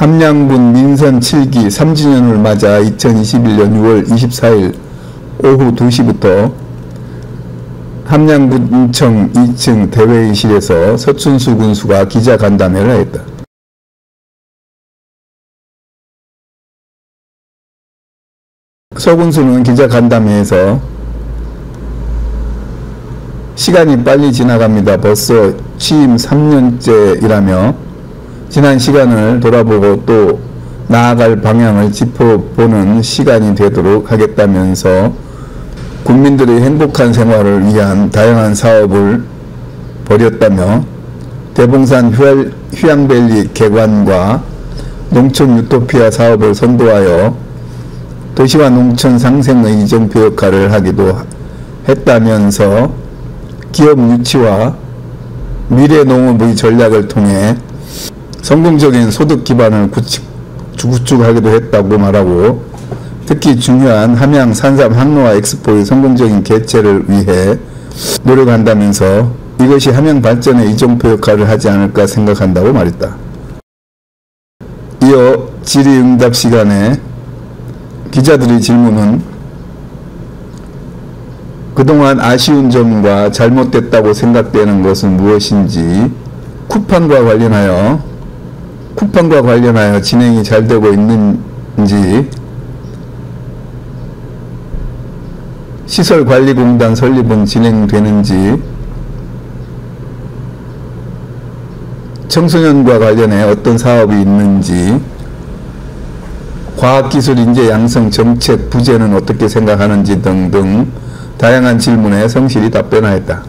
함양군 민선 7기 3주년을 맞아 2021년 6월 24일 오후 2시부터 함양군청 2층 대회의실에서 서춘수 군수가 기자간담회를 했다. 서 군수는 기자간담회에서 시간이 빨리 지나갑니다. 벌써 취임 3년째이라며 지난 시간을 돌아보고 또 나아갈 방향을 짚어보는 시간이 되도록 하겠다면서 국민들의 행복한 생활을 위한 다양한 사업을 벌였다며 대봉산 휴양밸리 개관과 농촌 유토피아 사업을 선도하여 도시와 농촌 상생의 이정표 역할을 하기도 했다면서 기업 유치와 미래 농업의 전략을 통해 성공적인 소득 기반을 구축하기도 했다고 말하고 특히 중요한 함양 산삼 항로화 엑스포의 성공적인 개최를 위해 노력한다면서 이것이 함양 발전의 이정표 역할을 하지 않을까 생각한다고 말했다. 이어 질의응답 시간에 기자들의 질문은 그동안 아쉬운 점과 잘못됐다고 생각되는 것은 무엇인지, 쿠팡과 관련하여 진행이 잘 되고 있는지, 시설관리공단 설립은 진행되는지, 청소년과 관련해 어떤 사업이 있는지, 과학기술 인재 양성 정책 부재는 어떻게 생각하는지 등등 다양한 질문에 성실히 답변하였다.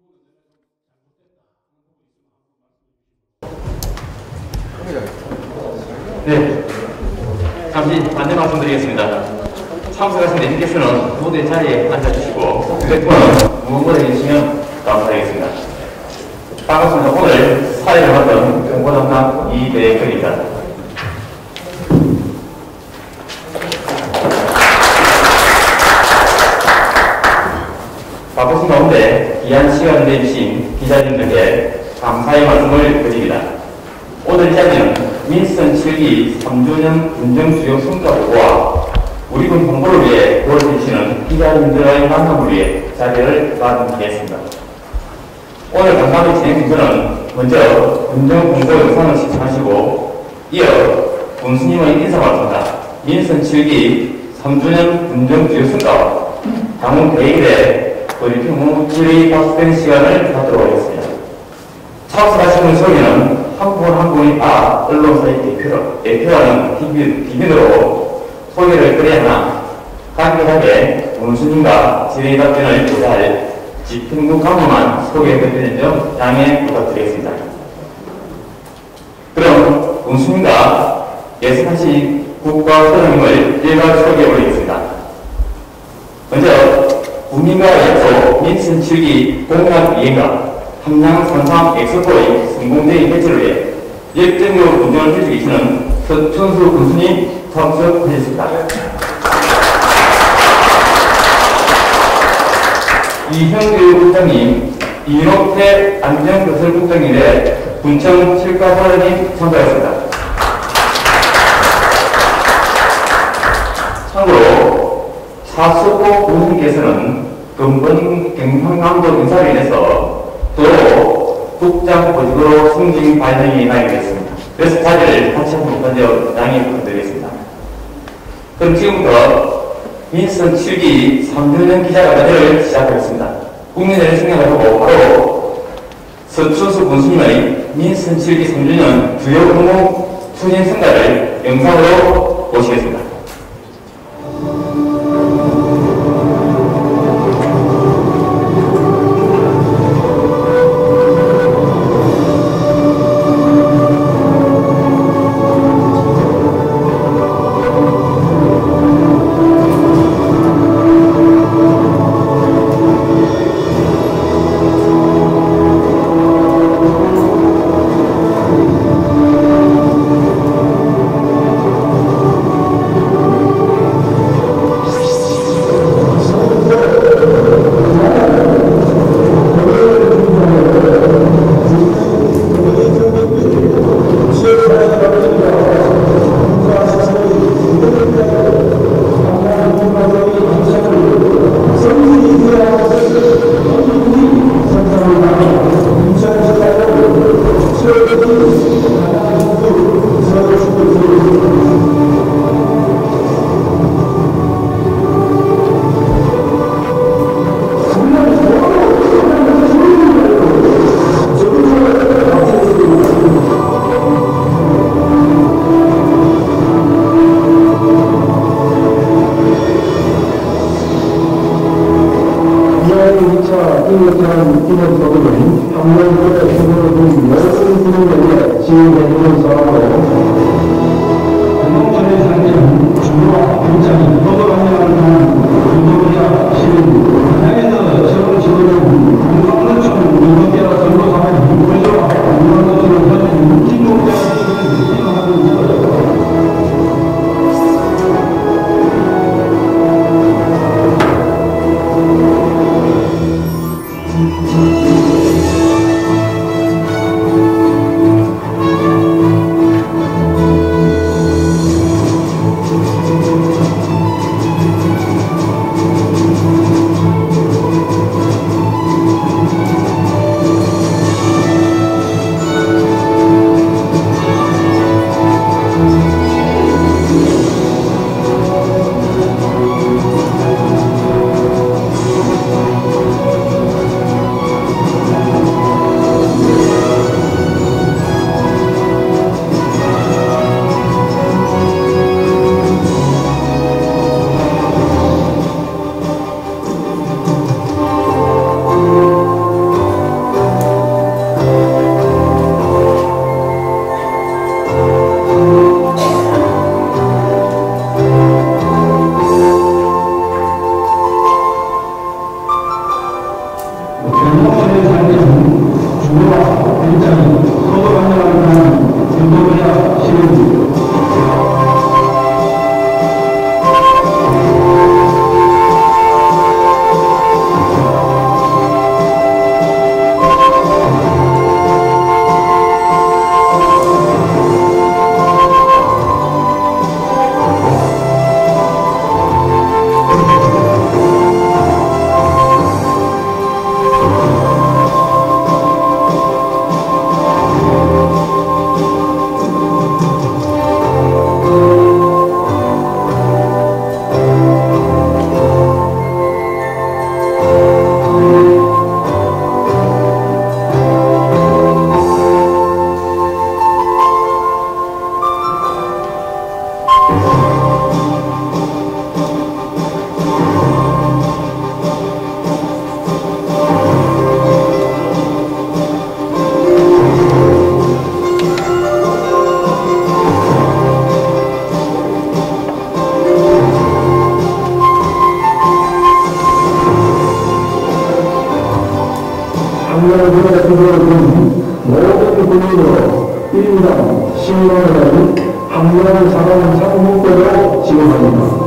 네, 잠시 안내 말씀드리겠습니다. 참석하신 대표께서는 모두 자리에 앉아주시고 휴대폰은 무음으로 해주시면 감사하겠습니다. 반갑습니다. 오늘 사회를 맡은 정보담당 이대경입니다. 바쁘신 가운데 귀한 시간을 내주신 기자님들께 감사의 말씀을 드립니다. 오늘 이 자리는 민선 7기 3주년 군정수용 성과보고와 우리 군 홍보를 위해 도와주시는 기자님들과의 만남을 위해 자리를 마련하겠습니다. 오늘 간담회 진행 순서는 먼저 군정 홍보 영상을 시청하시고 이어 군수님의 인사 말씀과 민선 7기 3주년 군정수용 성과와 당원 대의에 브리핑 후 질의 답변 시간을 갖도록 하겠습니다. 참석하신 분 소개는 한 분 한 분이 다 언론사의 대표라는 기준으로 소개를 드려야 하나 간결하게 군수님과 질의 답변을 보잘 집행부 강화만 소개해드리는 점 양해 부탁드리겠습니다. 그럼 군수님과 예습하신 국가소장님을 일괄 소개해드리겠습니다. 먼저 국민과 약속 민선 7기 공약 이행과 함양 산삼 엑스포의 성공적인 개최를 위해 열정적으로 군정을 해주고 계시는 서춘수 군수님 참석하셨습니다. 이형규 국장님, 이노태 안전건설국장님의 군청 칠과사장님 참석하셨습니다. 참고로 차수호 군수님께서는 근본 경상남도 인사로 인해서 또 국장 보직으로 승진 발령이 나게 되었습니다. 그래서 자리를 같이 한번 먼저 양해 부탁드리겠습니다. 그럼 지금부터 민선 7기 3주년 기자간담회를 시작하겠습니다. 국민들의 생각을 하고 바로 서춘수 군수님의 민선 7기 3주년 주요 공공 추진 성과를 영상으로 보시겠습니다. 이것처럼 기본적으로는 평년도의 수도를 둔 모든 기능들에 지원해주는 사업으로 공동체의 상징은 주로와 굉장히 허도하냐는 공동체와 시민 향해서 새로운 지도는 공동노총 공동체와 전도사회 공동체와 공동노총을 펴는 공동체와 시민하고 있어요. 모든 군인으로 1인당 10만원을 학년 사관 상목대로 지급합니다.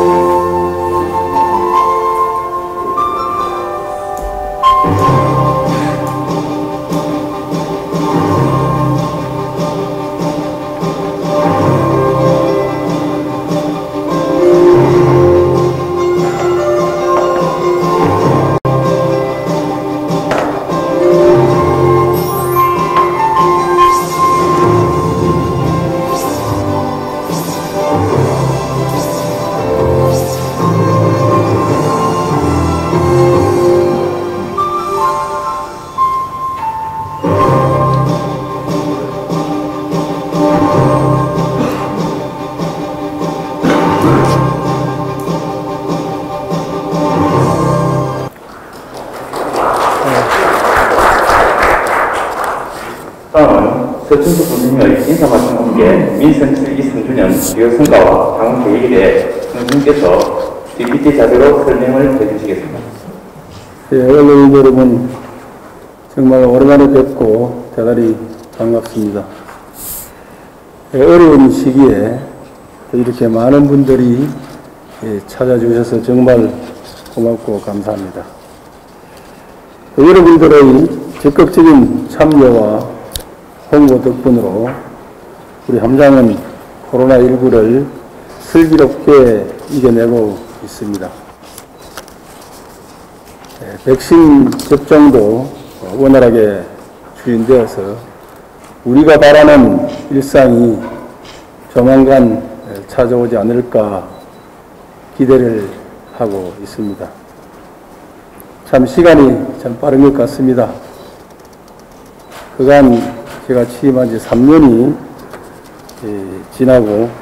다음은 서춘수 군수님의 인사 말씀 함께 민선 2주년 기획 성과와 향후 계획에 대해 군수님께서 PPT 자료로 설명을 해주시겠습니다. 예, 언론인 여러분, 정말 오랜만에 뵙고 대단히 반갑습니다. 예, 어려운 시기에 이렇게 많은 분들이 찾아주셔서 정말 고맙고 감사합니다. 여러분들의 적극적인 참여와 홍보 덕분으로 우리 함장은 코로나19를 슬기롭게 이겨내고 있습니다. 백신 접종도 원활하게 추진되어서 우리가 바라는 일상이 조만간 찾아오지 않을까 기대를 하고 있습니다. 참 시간이 참 빠른 것 같습니다. 그간 제가 취임한 지 3년이 지나고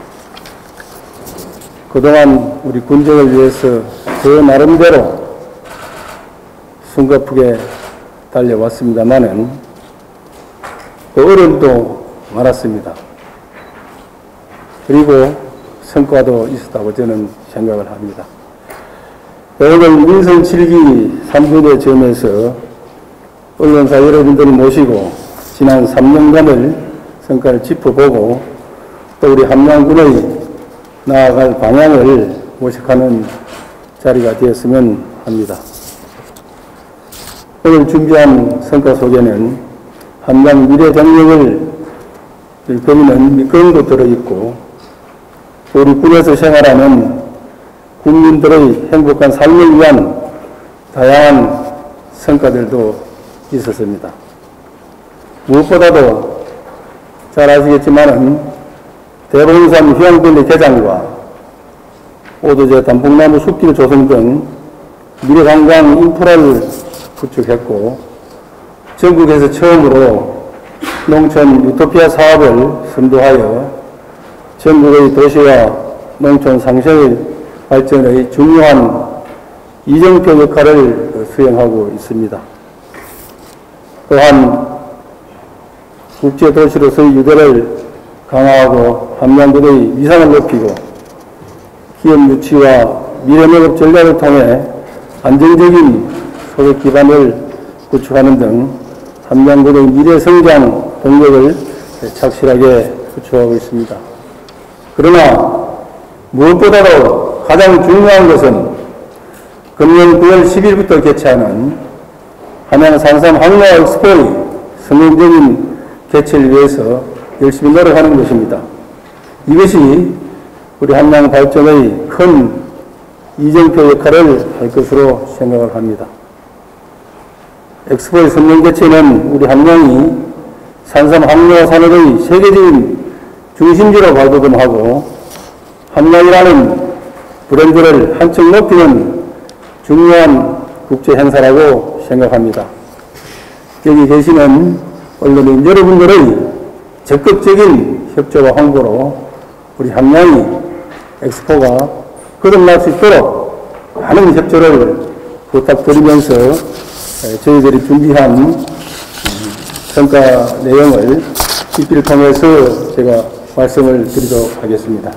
그동안 우리 군정을 위해서 저 나름대로 숨가쁘게 달려왔습니다만은 어려움도 많았습니다. 그리고 성과도 있었다고 저는 생각을 합니다. 오늘 민선 7기 3주년 점에서 언론사 여러분들을 모시고 지난 3년간의 성과를 짚어보고 또 우리 함양군의 나아갈 방향을 모색하는 자리가 되었으면 합니다. 오늘 준비한 성과 소개는 함양 미래 경력을 그리는 미건도 들어있고 우리 군에서 생활하는 국민들의 행복한 삶을 위한 다양한 성과들도 있었습니다. 무엇보다도 잘 아시겠지만은 대봉산 휴양변리 개장과 오도제 단풍나무 숲길 조성 등 미래관광 인프라를 구축했고 전국에서 처음으로 농촌 유토피아 사업을 선도하여 전국의 도시와 농촌 상생의 발전의 중요한 이정표 역할을 수행하고 있습니다. 또한 국제도시로서의 유대를 강화하고 함양군의 위상을 높이고 기업 유치와 미래농업 전략을 통해 안정적인 소득 기반을 구축하는 등 함양군의 미래 성장 동력을 착실하게 구축하고 있습니다. 그러나 무엇보다도 가장 중요한 것은 금년 9월 10일부터 개최하는 함양 산삼 항로화 엑스포의 성공적인 개최를 위해서 열심히 노력하는 것입니다. 이것이 우리 함양 발전의 큰 이정표 역할을 할 것으로 생각을 합니다. 엑스포의 성공 개최는 우리 함양이 산삼 항로화 산업의 세계적인 중심지로 발돋움하고 함양이라는 브랜드를 한층 높이는 중요한 국제 행사라고 생각합니다. 여기 계시는 언론인 여러분들의 적극적인 협조와 홍보로 우리 함양이 엑스포가 거듭날 수 있도록 많은 협조를 부탁드리면서 저희들이 준비한 성과 내용을 PPT를 통해서 제가 말씀을 드리도록 하겠습니다.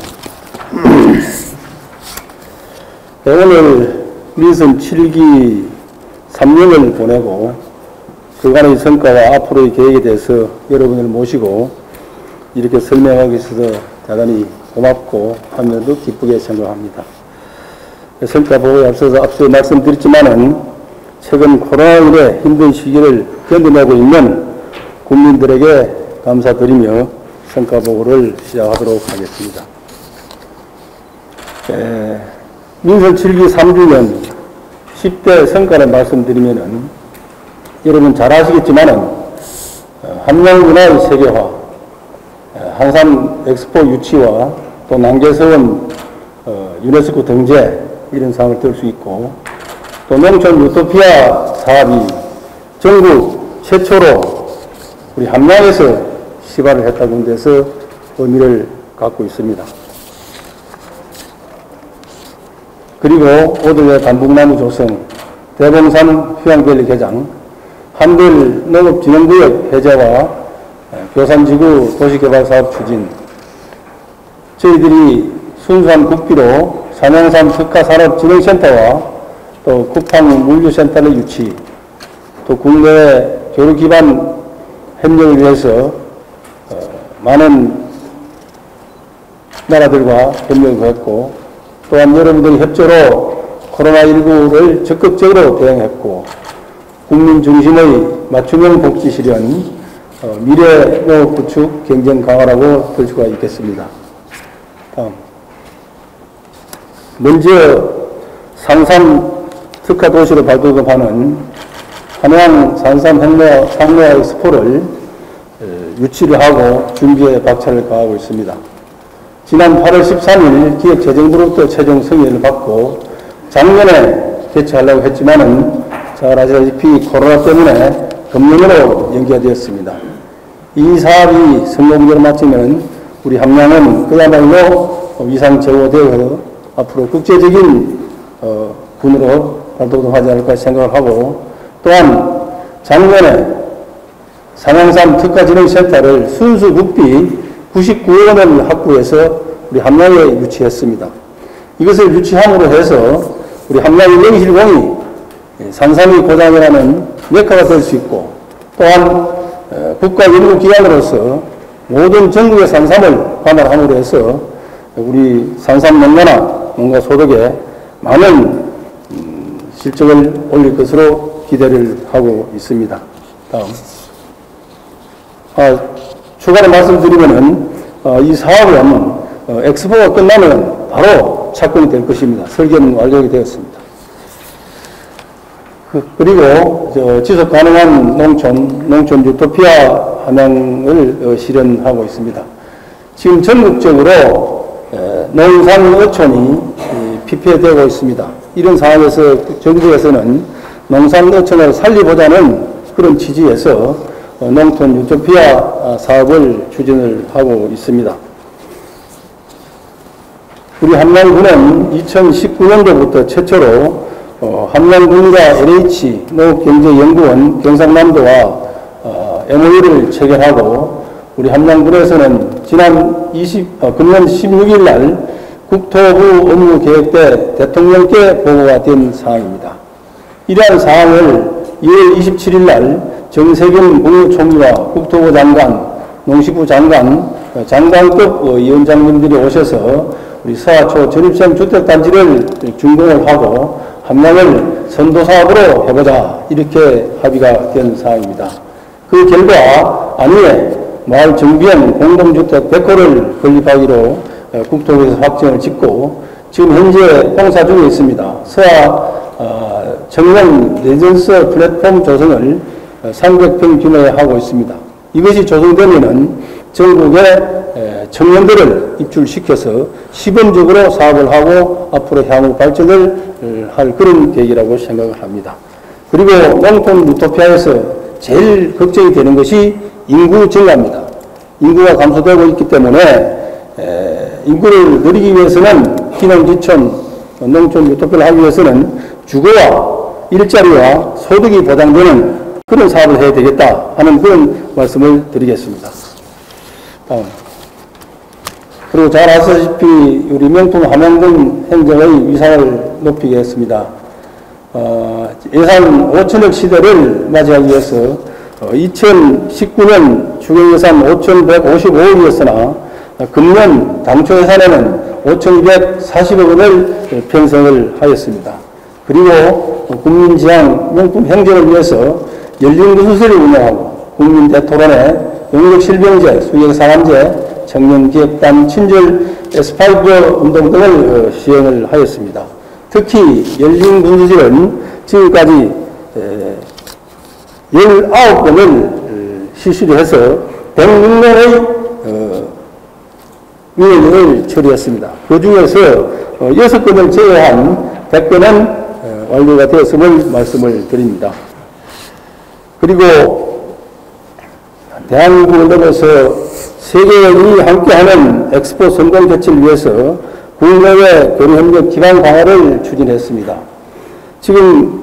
오늘 민선 7기 3년을 보내고 그간의 성과와 앞으로의 계획에 대해서 여러분을 모시고 이렇게 설명하고 있어서 대단히 고맙고 한면도 기쁘게 생각합니다. 성과 보고에 앞서 말씀드렸지만은 최근 코로나19의 힘든 시기를 견뎌내고 있는 국민들에게 감사드리며 성과 보고를 시작하도록 하겠습니다. 민선 7기 3주년 10대 성과를 말씀드리면은 여러분 잘 아시겠지만은 함양문화의 세계화, 항삼 엑스포 유치와 또 남계서원 유네스코 등재 이런 사항을 들 수 있고 또 농촌 유토피아 사업이 전국 최초로 우리 함양에서 시발을 했다는 데서 의미를 갖고 있습니다. 그리고 오도제 단풍나무 조성, 대봉산 휴양변리 개장, 한들 농업진흥구역 해제와 교산지구 도시개발사업 추진, 저희들이 순수한 국비로 산양삼 특화산업진흥센터와 또 쿠팡 물류센터의 유치, 또 국내 교류기반 협력을 위해서 많은 나라들과 협력을 했고 또한 여러분들의 협조로 코로나19를 적극적으로 대응했고 국민 중심의 맞춤형 복지 실현, 미래 농업 구축 경쟁 강화라고 볼 수가 있겠습니다. 다음. 먼저 산삼 특화 도시로 발돋움하는 함양 산삼 항로화 엑스포를 유치를 하고 준비에 박차를 가하고 있습니다. 지난 8월 13일 기획재정부로부터 최종 승인을 받고 작년에 개최하려고 했지만은 잘 아시다시피 코로나 때문에 금년으로 연기가 되었습니다. 이 사업이 성공적으로 마치면 우리 함양은 그야말로 위상 제고되어 앞으로 국제적인 군으로 발돋움하지 않을까 생각을 하고 또한 작년에 상황산 특화진흥센터를 순수 국비 99억 원을 확보해서 우리 함양에 유치했습니다. 이것을 유치함으로 해서 우리 함양 명실공히 산삼이 고장이라는 메카가 될 수 있고, 또한 국가연구기관으로서 모든 전국의 산삼을 관할함으로 해서 우리 산삼 농가나 농가 소득에 많은 실적을 올릴 것으로 기대를 하고 있습니다. 다음. 추가로 말씀드리면은 이 사업은 엑스포가 끝나면 바로 착공이 될 것입니다. 설계는 완료가 되었습니다. 그리고 지속 가능한 농촌 유토피아 함양을 실현하고 있습니다. 지금 전국적으로 농산 어촌이 피폐되고 있습니다. 이런 상황에서 정부에서는 농산 어촌을 살리보자는 그런 취지에서 농촌 유토피아 사업을 추진을 하고 있습니다. 우리 함양군은 2019년도부터 최초로 함양군과 LH 농업경제연구원 경상남도와 MOU를 체결하고, 우리 함양군에서는 금년 16일 날 국토부 업무계획 때 대통령께 보고가 된 사항입니다. 이러한 사항을 2월 27일 날 정세균 국무총리와 국토부 장관, 농식부 장관, 장관급 위원장님들이 오셔서 우리 서하초 전입형 주택단지를 준공을 하고 함양을 선도사업으로 해보자, 이렇게 합의가 된 사항입니다. 그 결과 안위에 마을 정비형 공동주택 100호를 건립하기로 국토부에서 확정을 짓고 지금 현재 공사 중에 있습니다. 서하 청년 레전스 플랫폼 조성을 300평 규모에 하고 있습니다. 이것이 조성되면은 전국의 청년들을 입출시켜서 시범적으로 사업을 하고 앞으로 향후 발전을 할 그런 계획이라고 생각을 합니다. 그리고 농촌 유토피아에서 제일 걱정이 되는 것이 인구 증가입니다. 인구가 감소되고 있기 때문에 인구를 늘리기 위해서는 기농지촌 농촌 유토피아를 하기 위해서는 주거와 일자리와 소득이 보장되는 그런 사업을 해야 되겠다 하는 그런 말씀을 드리겠습니다. 다음. 그리고 잘 아시다시피 우리 명품 함양군 행정의 위상을 높이겠습니다. 예산 5천억 시대를 맞이하기 위해서 2019년 추경예산 5,155억이었으나 금년 당초 예산에는 5,240억 원을 편성을 하였습니다. 그리고 국민지향 명품 행정을 위해서 열린군수를 운영하고 국민대토론회, 용역실병제, 수경상암제, 청년기획단, 친절 S5 운동 등을 시행을 하였습니다. 특히 열린군수질은 지금까지 19건을 실시를 해서 106명의 위원을 처리했습니다. 그 중에서 6건을 제외한 100건은 완료가 되었음을 말씀을 드립니다. 그리고 대한민국을 넘어서 세계인이 함께하는 엑스포 성공 개최를 위해서 국내외 교류협력 기반 강화를 추진했습니다. 지금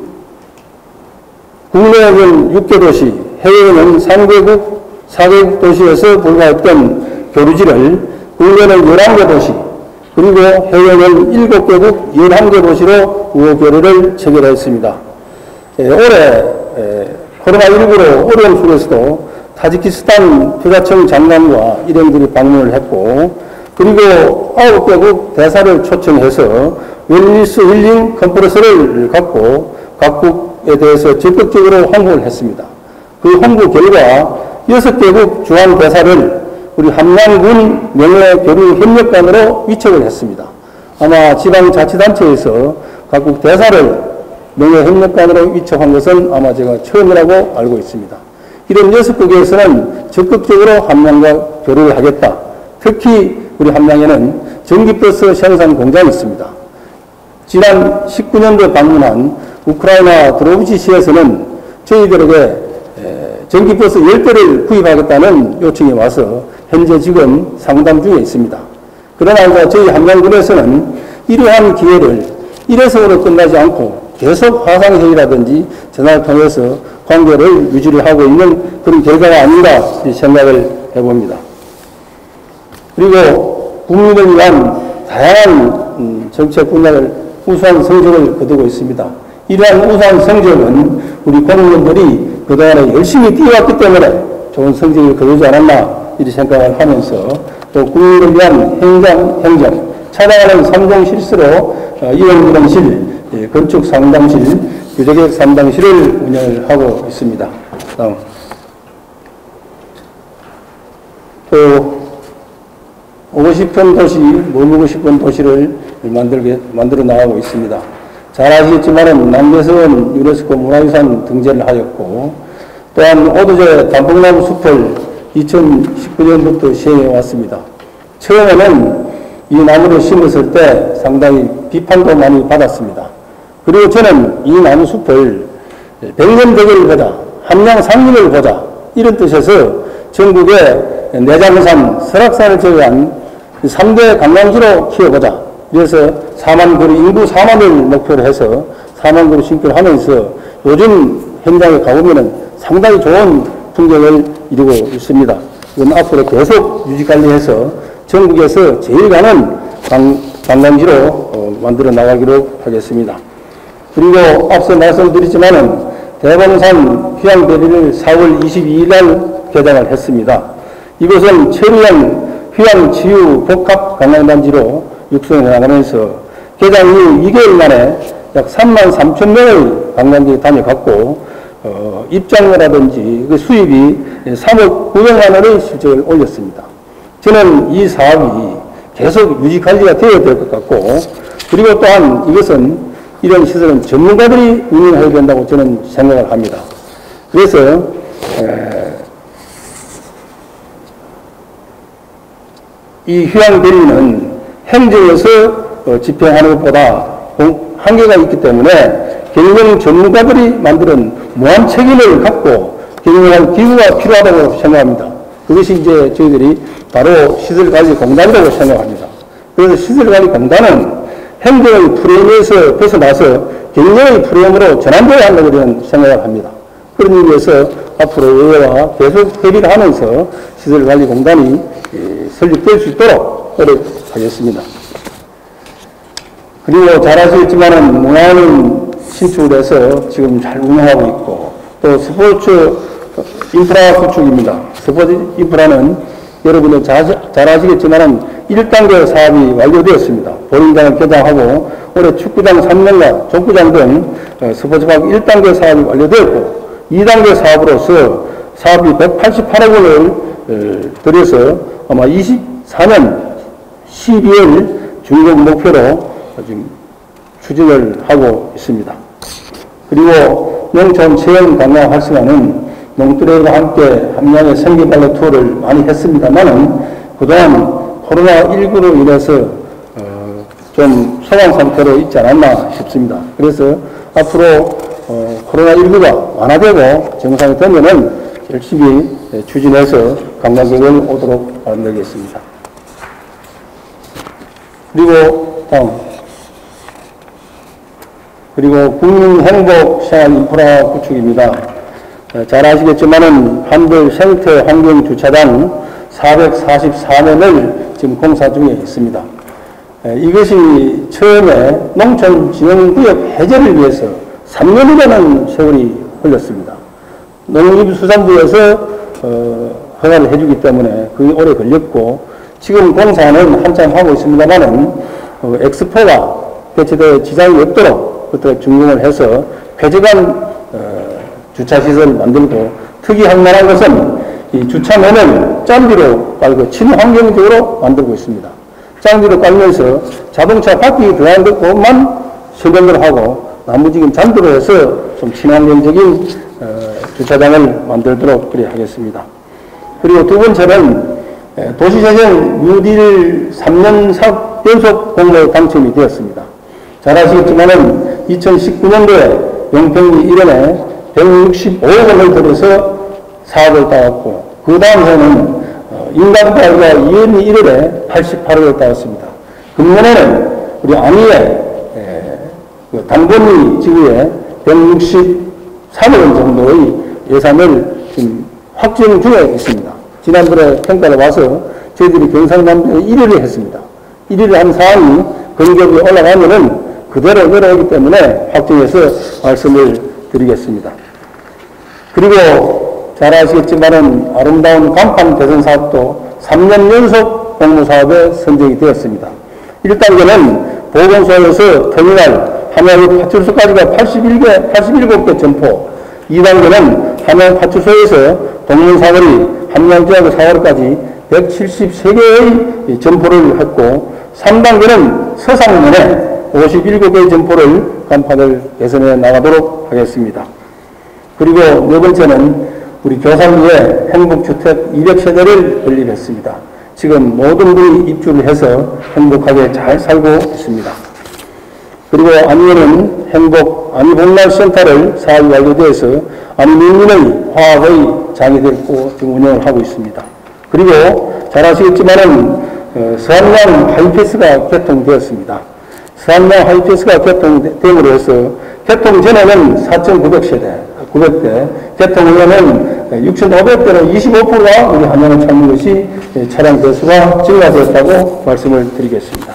국내에는 6개 도시, 해외에는 3개국, 4개국 도시에서 불과했던 교류지를 국내는 11개 도시, 그리고 해외는 7개국, 11개 도시로 우호 교류를 체결했습니다. 올해 코로나19로 어려움 속에서도 타지키스탄 투자청 장관과 일행들이 방문을 했고, 그리고 9개국 대사를 초청해서 웰니스 힐링 컨퍼런스를 갖고 각국에 대해서 적극적으로 홍보를 했습니다. 그 홍보 결과 6개국 중앙 대사를 우리 함양군 명예교류협력관으로 위촉을 했습니다. 아마 지방자치단체에서 각국 대사를 명예협력관으로 위촉한 것은 아마 제가 처음이라고 알고 있습니다. 이런 6국에서는 적극적으로 함양과 교류를 하겠다. 특히 우리 함양에는 전기버스 생산 공장이 있습니다. 지난 19년도에 방문한 우크라이나 드로부치시에서는 저희들에게 전기버스 10대를 구입하겠다는 요청이 와서 현재 지금 상담 중에 있습니다. 그러나 저희 함양군에서는 이러한 기회를 일회성으로 끝나지 않고 계속 화상회의라든지 전화를 통해서 관계를 유지를 하고 있는 그런 결과가 아닌가 생각을 해봅니다. 그리고 국민을 위한 다양한 정책 분야를 우수한 성적을 거두고 있습니다. 이러한 우수한 성적은 우리 공무원들이 그동안에 열심히 뛰어왔기 때문에 좋은 성적을 거두지 않았나 이렇게 생각을 하면서 또 국민을 위한 행정, 찾아가는 3종 실수로 이원부동실, 건축 상담실, 규제계획 상담실을 운영을 하고 있습니다. 다음. 또 오고 싶은 도시, 머물고 싶은 도시를 만들어 나가고 있습니다. 잘 아시겠지만 남대서원 유네스코 문화유산 등재를 하였고 또한 오두제 단풍나무 숲을 2019년부터 시행해 왔습니다. 처음에는 이 나무를 심었을 때 상당히 비판도 많이 받았습니다. 그리고 저는 이 나무 숲을 백년대계를 보자, 함양상림을 보자 이런 뜻에서 전국의 내장산, 설악산을 제외한 3대 관광지로 키워보자. 그래서 4만 그루, 인구 4만을 목표로 해서 4만 그루 신기를 하면서 요즘 현장에 가보면은 상당히 좋은 풍경을 이루고 있습니다. 이건 앞으로 계속 유지관리해서 전국에서 제일 가는 관광지로 만들어 나가기로 하겠습니다. 그리고 앞서 말씀드렸지만은 대봉산 휴양대리를 4월 22일 날 개장을 했습니다. 이곳은 최루형 휴양치유 복합관광단지로 육성해 나가면서 개장 이후 2개월 만에 약 3만 3천 명의 관광객이 다녀갔고 입장료라든지 그 수입이 3억 900만 원의 실적을 올렸습니다. 저는 이 사업이 계속 유지 관리가 되어야 될 것 같고 그리고 또한 이것은 이런 시설은 전문가들이 운영해야 된다고 저는 생각을 합니다. 그래서 이 휴양대리는 행정에서 집행하는 것보다 한계가 있기 때문에 경영 전문가들이 만드는 무한 책임을 갖고 경영할 기구가 필요하다고 생각합니다. 그것이 이제 저희들이 바로 시설관리공단이라고 생각합니다. 그래서 시설관리공단은 행정의 프레임에서 벗어나서 경영의 프레임으로 전환되어야 한다고 저는 생각을 합니다. 그런 의미에서 앞으로 의회와 계속 협의를 하면서 시설관리공단이 설립될 수 있도록 노력하겠습니다. 그리고 잘 아시겠지만 문화원은 신축을 해서 지금 잘 운영하고 있고 또 스포츠 인프라 구축입니다. 스포츠 인프라는 여러분들 잘 아시겠지만 1단계 사업이 완료되었습니다. 보링장을 개장하고 올해 축구장 3년과 족구장 등 스포츠파크 1단계 사업이 완료되었고 2단계 사업으로서 사업이 188억 원을 들여서 아마 24년 12월 준공 목표로 지금 추진을 하고 있습니다. 그리고 농촌 체험 관광 활성화는 농트레일과 함께 함양의 생계발레 투어를 많이 했습니다만은 그동안 코로나19로 인해서 좀 소강 상태로 있지 않았나 싶습니다. 그래서 앞으로 코로나19가 완화되고 정상이 되면은 열심히 추진해서 관광객을 오도록 만들겠습니다. 그리고 다음. 그리고 국민행복생활인프라 구축입니다. 잘 아시겠지만은 한별 생태 환경 주차장 444년을 지금 공사 중에 있습니다. 이것이 처음에 농촌진흥구역 해제를 위해서 3년이라는 세월이 흘렸습니다. 농림수산부에서 허가를 해주기 때문에 그게 오래 걸렸고 지금 공사는 한참 하고 있습니다만은 엑스포가 개최되어 지장이 없도록 그때 준공을 해서 쾌적한 주차시설을 만들고 특이할 만한 것은 이 주차면을 짠비로 깔고 친환경적으로 만들고 있습니다. 짠비로 깔면서 자동차 바퀴 들어간 것만 설명을 하고 나머지는 잔디로 해서 좀 친환경적인 주차장을 만들도록 그래 하겠습니다. 그리고 두 번째는 도시재생 뉴딜 3년 사업 연속 공모에 당첨이 되었습니다. 잘 아시겠지만은 2019년도에 용평리 1원에 165억 원을 들여서 사업을 따왔고 그 다음 해는 인간가가 2년 1월에 88억을 따왔습니다. 금년에는 우리 안위에 당번위 지구에 163억 원 정도의 예산을 지금 확정 중에 있습니다. 지난번에 평가를 와서 저희들이 경상남도에 1위를 했습니다. 1위를 한 사항이 건격이 올라가면은 그대로 내려오기 때문에 확정해서 말씀을 드리겠습니다. 그리고 잘 아시겠지만은 아름다운 간판 개선 사업도 3년 연속 공모사업에 선정이 되었습니다. 1단계는 보건소에서 터미널, 함양 파출소까지가 87개 점포, 2단계는 함양 파출소에서 동문사거리, 함양지하고 사거리까지 173개의 점포를 했고, 3단계는 서상면에 57개의 점포를 간판을 개선해 나가도록 하겠습니다. 그리고 네 번째는 우리 교산리에 행복주택 200세대를 건립했습니다. 지금 모든 분이 입주를 해서 행복하게 잘 살고 있습니다. 그리고 안위에는 행복 안위복날센터를 사업이 완료되어서 안위민민의 화합의 장이 되고 지금 운영을 하고 있습니다. 그리고 잘 아시겠지만은 서안양 하이패스가 개통되었습니다. 서안양 하이패스가 개통됨으로 해서 개통 전에는 4,900세대, 900대, 개통 후에는 6,500대로 25%가 우리 함양을 찾는 것이 차량 대수가 증가되었다고 말씀을 드리겠습니다.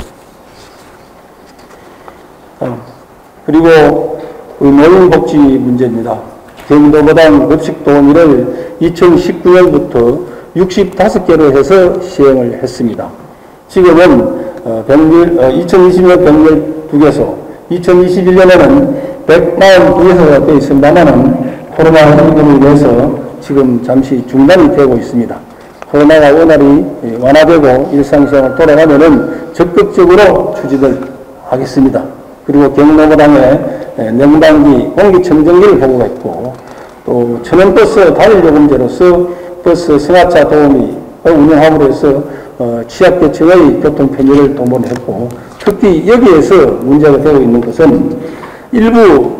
그리고 노인복지 문제입니다. 경도마당 급식도우미를 2019년부터 65개로 해서 시행을 했습니다. 지금은 2020년 병렬 2개소, 2021년에는 142개소가 되어 있습니다만은 코로나19로 인해서 지금 잠시 중단이 되고 있습니다. 코로나가 원활히 완화되고 일상생활 돌아가면은 적극적으로 추진을 하겠습니다. 그리고 경로마당에 냉방기, 공기청정기를 보고했고, 또 천연버스 단일요금제로서 버스 승하차 도우미 운영함으로 해서 취약계층의 교통 편의를 도모했고, 특히 여기에서 문제가 되고 있는 것은 일부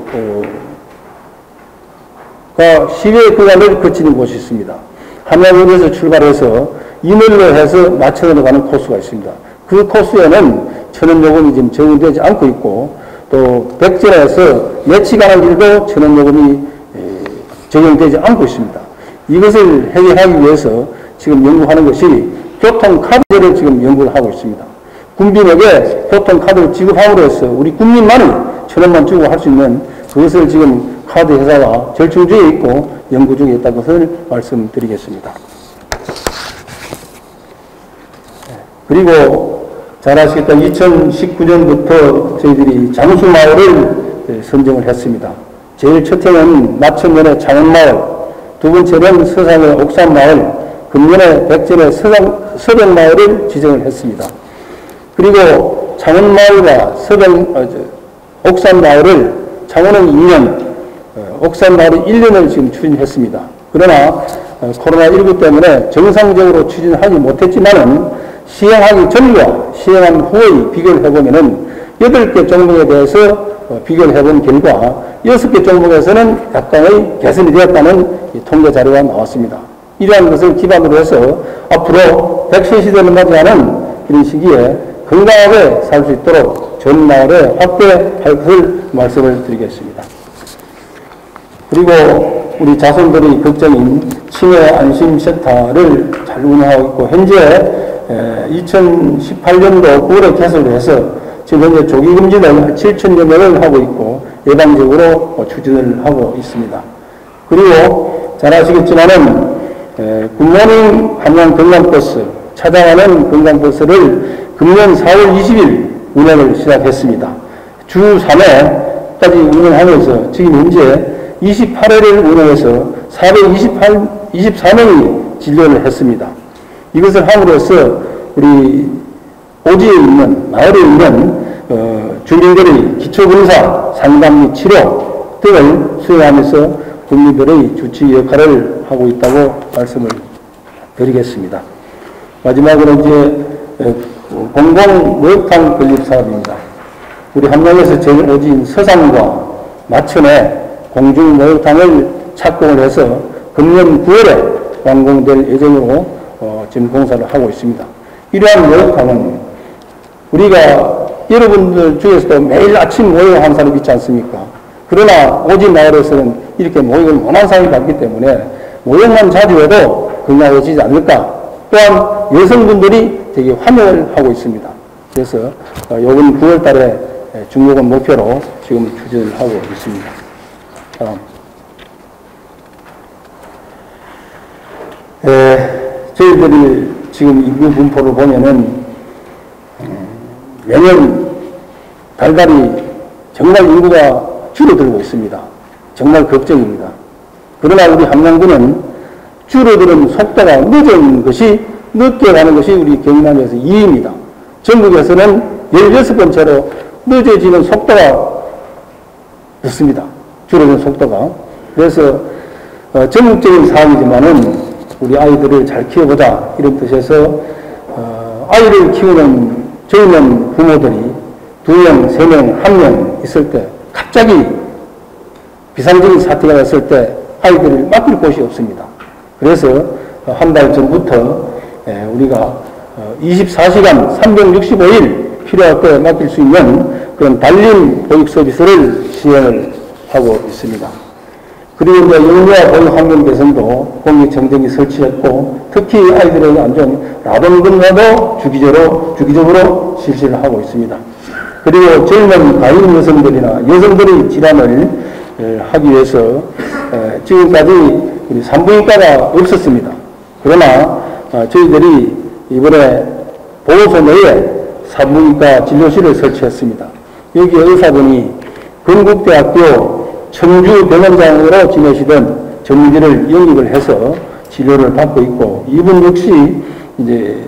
시외 구간을 거치는 곳이 있습니다. 함양역에서 출발해서 이늘로 해서 마천으로 가는 코스가 있습니다. 그 코스에는 천연요금이 지금 적용되지 않고 있고, 또 백전에서 내치 가는 길도 천연요금이 적용되지 않고 있습니다. 이것을 해결하기 위해서 지금 연구하는 것이 교통카드를 지금 연구를 하고 있습니다. 국민에게 교통카드를 지급함으로 해서 우리 국민만이 1,000원만 주고 할 수 있는 그것을 지금 카드 회사가 절충 중에 있고 연구 중에 있다는 것을 말씀드리겠습니다. 그리고 잘 아시겠다 2019년부터 저희들이 장수마을을 선정을 했습니다. 제일 첫 해는 마천면의 장원마을, 두 번째는 서상의 옥산마을, 금년에 백전의 서백마을을 지정을 했습니다. 그리고 장원마을과 옥산마을을 장원은 2년, 옥산마을은 1년을 지금 추진했습니다. 그러나 코로나19 때문에 정상적으로 추진하지 못했지만은 시행하기 전과 시행한 후의 비교를 해보면은 8개 종목에 대해서 비교를 해본 결과 6개 종목에서는 약간의 개선이 되었다는 통계 자료가 나왔습니다. 이러한 것을 기반으로 해서 앞으로 백신 시대를 맞이하는 이런 시기에 건강하게 살 수 있도록 전 마을에 확대할 것을 말씀을 드리겠습니다. 그리고 우리 자손들의 걱정인 치매 안심센터를 잘 운영하고 있고, 현재 2018년도 9월에 개설을 해서 지금 현재 조기금진을 7,000여 명을 하고 있고 예방적으로 추진을 하고 있습니다. 그리고 잘 아시겠지만은 굿모닝 함양 건강버스, 찾아가는 건강버스를 금년 4월 20일 운행을 시작했습니다. 주 3회까지 운행하면서 지금 현재 28회를 운영해서 424명이 진료를 했습니다. 이것을 함으로써 우리 오지에 있는, 마을에 있는 주민들의 기초검사, 상담 및 치료 등을 수행하면서 국민들의 주치 역할을 하고 있다고 말씀을 드리겠습니다. 마지막으로 이제 공공목욕탕 건립 사업입니다. 우리 함양에서 제일 오지인 서산과 마천에 공중목욕탕을 착공을 해서 금년 9월에 완공될 예정으로 지금 공사를 하고 있습니다. 이러한 목욕탕은 우리가 여러분들 중에서도 매일 아침 모임하는 사람이 있지 않습니까? 그러나 오지 마을에서는 이렇게 모임을 못한 사람이 많기 때문에 모임만 자주 해도 건강해지지 않을까. 또한 여성분들이 되게 환영을 하고 있습니다. 그래서 이번 9월 달에 중요한 목표로 지금 추진을 하고 있습니다. 저희들이 지금 인구 분포를 보면은 매년 달달이 정말 인구가 줄어들고 있습니다. 정말 걱정입니다. 그러나 우리 함양군은 줄어드는 속도가 늦은 것이, 늦게 가는 것이 우리 경남에서 2위입니다. 전국에서는 16번째로 늦어지는 속도가 늦습니다. 줄어드는 속도가. 그래서 전국적인 사항이지만은 우리 아이들을 잘 키워보자 이런 뜻에서 아이를 키우는 젊은 부모들이 2명, 3명, 1명 있을 때 갑자기 비상적인 사태가 났을 때 아이들을 맡길 곳이 없습니다. 그래서 한 달 전부터 우리가 24시간 365일 필요할 때 맡길 수 있는 그런 달림 보육 서비스를 시행을 하고 있습니다. 그리고 이제 영유아 보육 환경 개선도 공익청정이 설치했고, 특히 아이들의 안전 라돈 근무도 주기적으로 실시를 하고 있습니다. 그리고 젊은 가임 여성들이나 여성들의 질환을 하기 위해서 지금까지 우리 산부인과가 없었습니다. 그러나 저희들이 이번에 보호소 내에 산부인과 진료실을 설치했습니다. 여기 의사분이 건국대학교 청주병원장으로 지내시던 전문의를 영입을 해서 진료를 받고 있고, 이분 역시 이제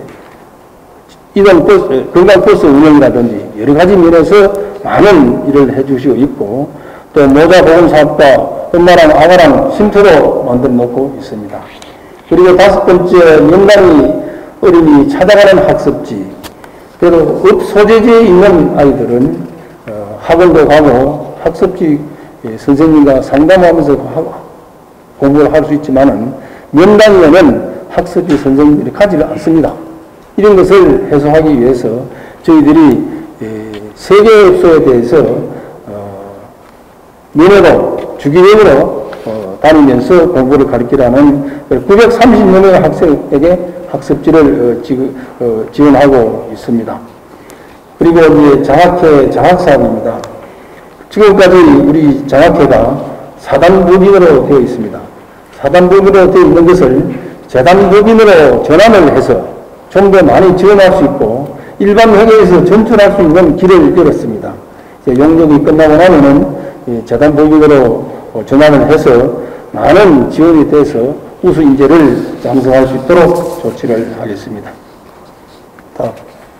이동 버스, 건강버스 운영이라든지 여러 가지 면에서 많은 일을 해주시고 있고, 또 모자보험사업과 엄마랑 아가랑 쉼터로 만들어 놓고 있습니다. 그리고 5번째, 명랑이 어린이 찾아가는 학습지. 그리고 읍 소재지에 있는 아이들은 학원도 가고 학습지 선생님과 상담하면서 공부를 할 수 있지만은 명당에는 학습지 선생님들이 가지를 않습니다. 이런 것을 해소하기 위해서 저희들이 세계업소에 대해서 면회로 주기적으로 다니면서 공부를 가르치라는 930여 명의 학생에게 학습지를 지원하고 있습니다. 그리고 이제 장학회 장학사업입니다. 지금까지 우리 장학회가 4단법인으로 되어 있습니다. 4단법인으로 되어 있는 것을 재단법인으로 전환을 해서 좀 더 많이 지원할 수 있고 일반 회계에서 전출할 수 있는 길을 열었습니다. 용역이 끝나고 나면은 재단법인으로 전환을 해서 많은 지원이 돼서 우수 인재를 양성할 수 있도록 조치를 하겠습니다. 다음.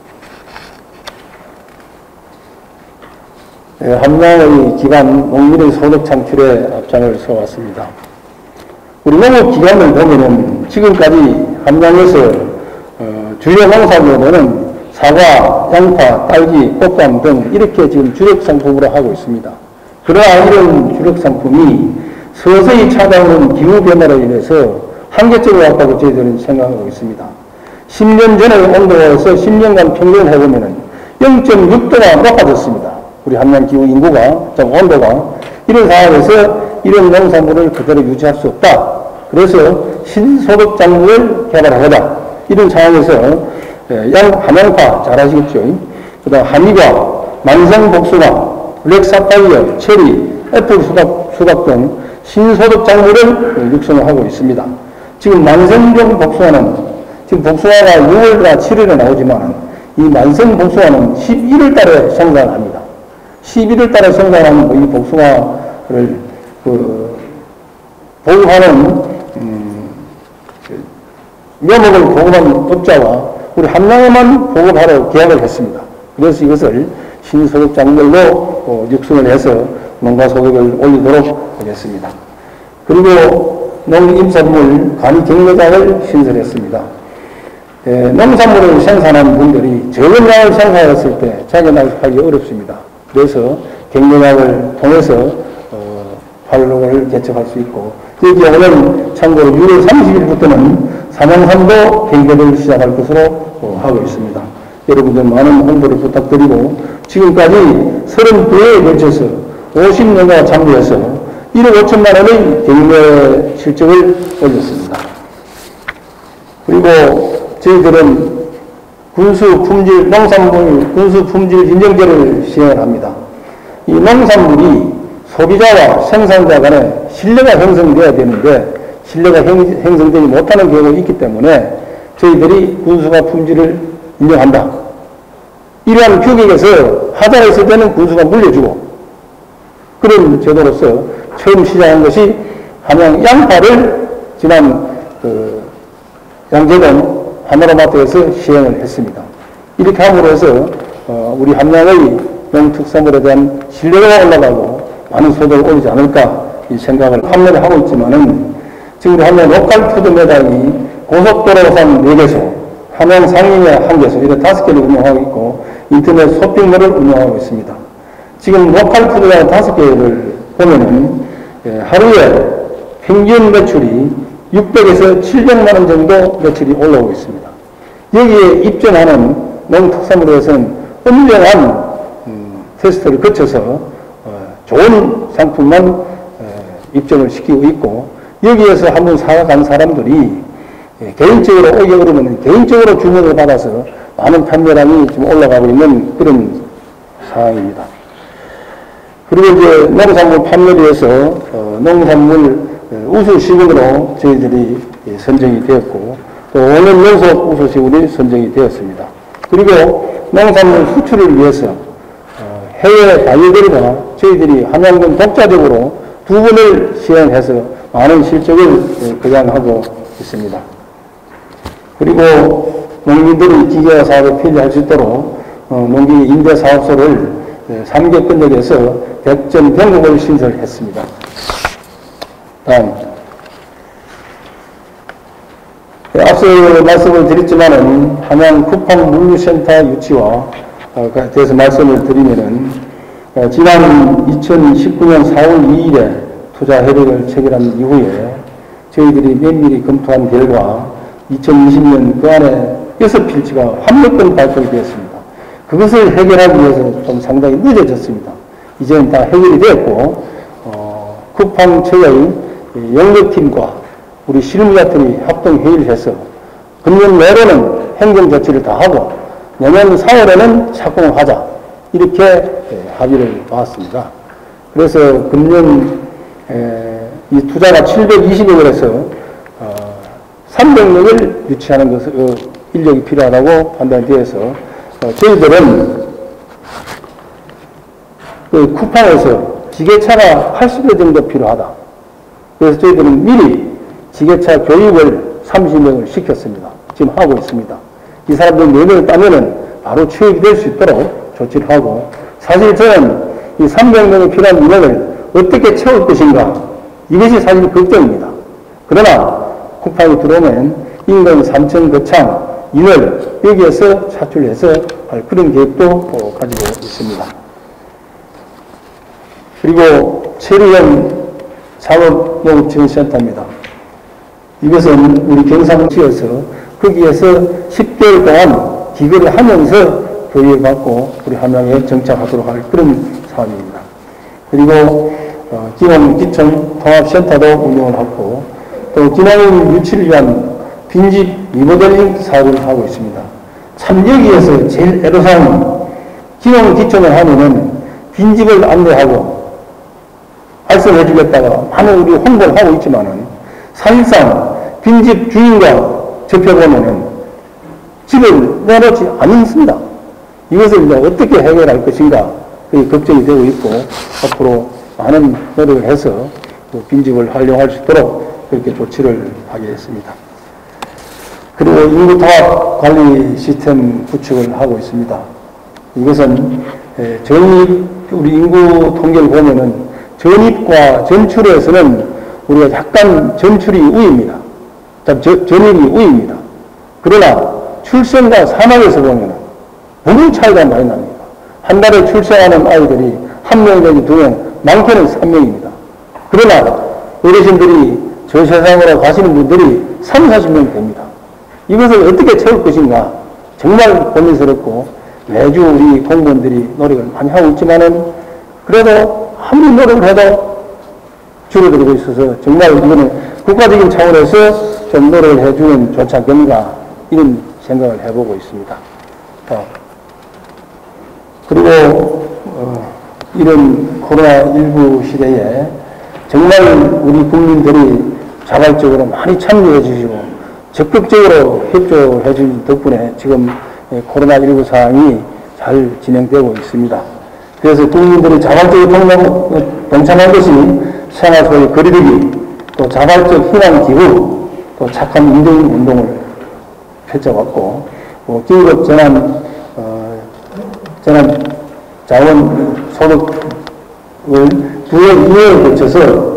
함양의 기반 농민의 소득 창출에 앞장을 서왔습니다. 우리 농업 기관을 보면은 지금까지 함양에서 주요 농산물로는 사과, 양파, 딸기, 꽃감 등 이렇게 지금 주력 상품으로 하고 있습니다. 그러나 이런 주력 상품이 서서히 찾아오는 기후 변화로 인해서 한계점에 왔다고 저희들은 생각하고 있습니다. 10년 전의 온도에서 10년간 평균을 해보면은 0.6도가 높아졌습니다. 우리 함양 기후 인구가, 온도가. 이런 상황에서 이런 농산물을 그대로 유지할 수 없다. 그래서 신소득 작물을 개발하자. 이런 상황에서 함양파 잘 아시겠죠? 그 다음 한의과, 만성복숭아, 블랙사파이어, 체리, 애플 수박 등 신소득 작물을 육성을 하고 있습니다. 지금 만성종 복숭아는 지금 복숭아가 6월과 7월에 나오지만 이 만성복숭아는 11월 달에 생산을 합니다. 11월 달에 생산하는 이 복숭아를 보유하는 묘목을 보급한 업자와 우리 함양에만 보급하러 계약을 했습니다. 그래서 이것을 신소득 작물로 육성을 해서 농가 소득을 올리도록 하겠습니다. 그리고 농임산물 간이 경매장을 신설했습니다. 농산물을 생산하는 분들이 적은 양을 생산했을 때 자기나하기 어렵습니다. 그래서 경매장을 통해서 활동을 개척할 수 있고, 여기 오늘 참고로 6월 30일부터는 삼양산도 경매를 시작할 것으로 하고 있습니다. 여러분들 많은 홍보를 부탁드리고 지금까지 32회에 걸쳐서 50년간 참여해서 1억 5천만 원의 경매 실적을 올렸습니다. 그리고 저희들은 농산물 군수 품질 인증제를 시행을 합니다. 이 농산물이 소비자와 생산자 간에 신뢰가 형성돼야 되는데 신뢰가 형성되지 못하는 경우가 있기 때문에 저희들이 군수가 품질을 인정한다. 이러한 규격에서 하자가 있을 때는 군수가 물려주고 그런 제도로서 처음 시작한 것이 함양 양파를 지난 양재동 하나로마트에서 시행을 했습니다. 이렇게 함으로 해서 우리 함양의 농특산물에 대한 신뢰가 올라가고 많은 소득을 올리지 않을까 이 생각을 판매를 하고 있지만은 지금 우리 함양 로컬푸드 매장이 고속도로상 4개소, 함양 상인회 1개소 이렇게 5개를 운영하고 있고 인터넷 쇼핑몰을 운영하고 있습니다. 지금 로컬푸드장 5개를 보면은 하루에 평균 매출이 600에서 700만 원 정도 매출이 올라오고 있습니다. 여기에 입점하는 농특산물에서는 엄정한 테스트를 거쳐서 좋은 상품만 입점을 시키고 있고 여기에서 한번 사간 사람들이 개인적으로 오게 그러면 개인적으로 주문을 받아서 많은 판매량이 좀 올라가고 있는 그런 상황입니다. 그리고 이제 농산물 판매를 위해서 농산물 우수시군으로 저희들이 선정이 되었고 또 5년 연속 우수시군이 선정이 되었습니다. 그리고 농산물 수출을 위해서 해외 바이어들과 저희들이 함양군 독자적으로 2번을 시행해서 많은 실적을 거장하고 있습니다. 그리고 농민들이 기계화 사업에 편리할 수 있도록 농기 임대사업소를 3개 권역에서 100점 병목을 신설했습니다. 다음입니다. 앞서 말씀을 드렸지만은 함양 쿠팡 물류센터 유치와 대해서 말씀을 드리면은 지난 2019년 4월 2일에 투자 협약을 체결한 이후에 저희들이 면밀히 검토한 결과 2020년 그 안에 6필지가 환매권 발표가 되었습니다. 그것을 해결하기 위해서 좀 상당히 늦어졌습니다. 이제는 다 해결이 되었고 쿠팡 측의 영역팀과 우리 실무자들이 합동회의를 해서 금년 내로는 행정조치를 다 하고 내년 4월에는 착공을 하자 이렇게 합의를 봤습니다. 그래서 금년 이 투자가 720억을 해서 300명을 유치하는 것을 인력이 필요하다고 판단되어서 저희들은 그 쿠팡에서 지게차가 80여 정도 필요하다. 그래서 저희들은 미리 지게차 교육을 30명을 시켰습니다. 지금 하고 있습니다. 이 사람들 4명을 따면은 바로 취업이 될 수 있도록 조치를 하고 사실 저는 이 300명이 필요한 인원을 어떻게 채울 것인가 이것이 사실 걱정입니다. 그러나 쿠팡이 들어오면 인근 3천 거창 인을 여기에서 차출해서 할 그런 계획도 가지고 있습니다. 그리고 체류형 산업농업지원센터입니다. 이것은 우리 경상지에서 거기에서 10개월 동안 기거를 하면서 교육을 받고 우리 함양에 정착하도록 할 그런 사업입니다. 그리고 기농기청 통합센터도 운영을 하고 또 기농인 유치를 위한 빈집 리모델링 사업을 하고 있습니다. 참 여기에서 제일 애로사항은 기농기청을 하면은 빈집을 안내하고 발송해 주겠다가 많은 우리 홍보를 하고 있지만은 사실상 빈집 주인과 접해보면은 집을 내놓지 않습니다. 이것을 이제 어떻게 해결할 것인가 그게 걱정이 되고 있고 앞으로 많은 노력을 해서 빈집을 활용할 수 있도록 그렇게 조치를 하겠습니다. 그리고 인구통합 관리 시스템 구축을 하고 있습니다. 이것은 전입 우리 인구 통계를 보면은 전입과 전출에서는 우리가 약간 전출이 우위입니다. 전입이 우위입니다. 그러나 출생과 사망에서 보면 너무 차이가 많이 납니다. 한 달에 출생하는 아이들이 1명 내지 2명, 많게는 3명입니다. 그러나 어르신들이 저 세상으로 가시는 분들이 30, 40명 됩니다. 이것을 어떻게 채울 것인가 정말 고민스럽고 매주 우리 공무원들이 노력을 많이 하고 있지만은 그래도 아무리 노력을 해도 줄어들고 있어서 정말 이거는 국가적인 차원에서 좀 노력을 해주면 좋지 않겠는가 이런 생각을 해보고 있습니다. 그리고 이런 코로나19 시대에 정말 우리 국민들이 자발적으로 많이 참여해 주시고 적극적으로 협조해 주신 덕분에 지금 코로나19 상황이 잘 진행되고 있습니다. 그래서 국민들이 자발적으로 동참한 것이 생활소의 거리두기, 또 자발적 희망기구, 또 착한 인정운동을 펼쳐왔고, 긴급 자원 소득을 2회 거쳐서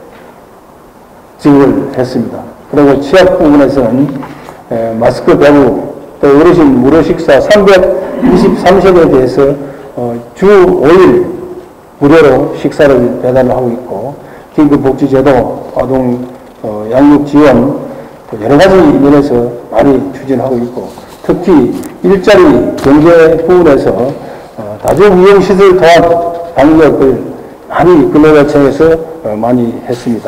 지급을 했습니다. 그리고 취약 부분에서는 마스크 배부, 또 어르신 무료 식사 323세대에 대해서 주 5일 무료로 식사를 배달하고 있고, 긴급복지제도, 아동 양육 지원, 여러 가지 면에서 많이 추진하고 있고, 특히 일자리 경제 부분에서 다중이용시설 도합 방역을 많이 근로자청에서 많이 했습니다.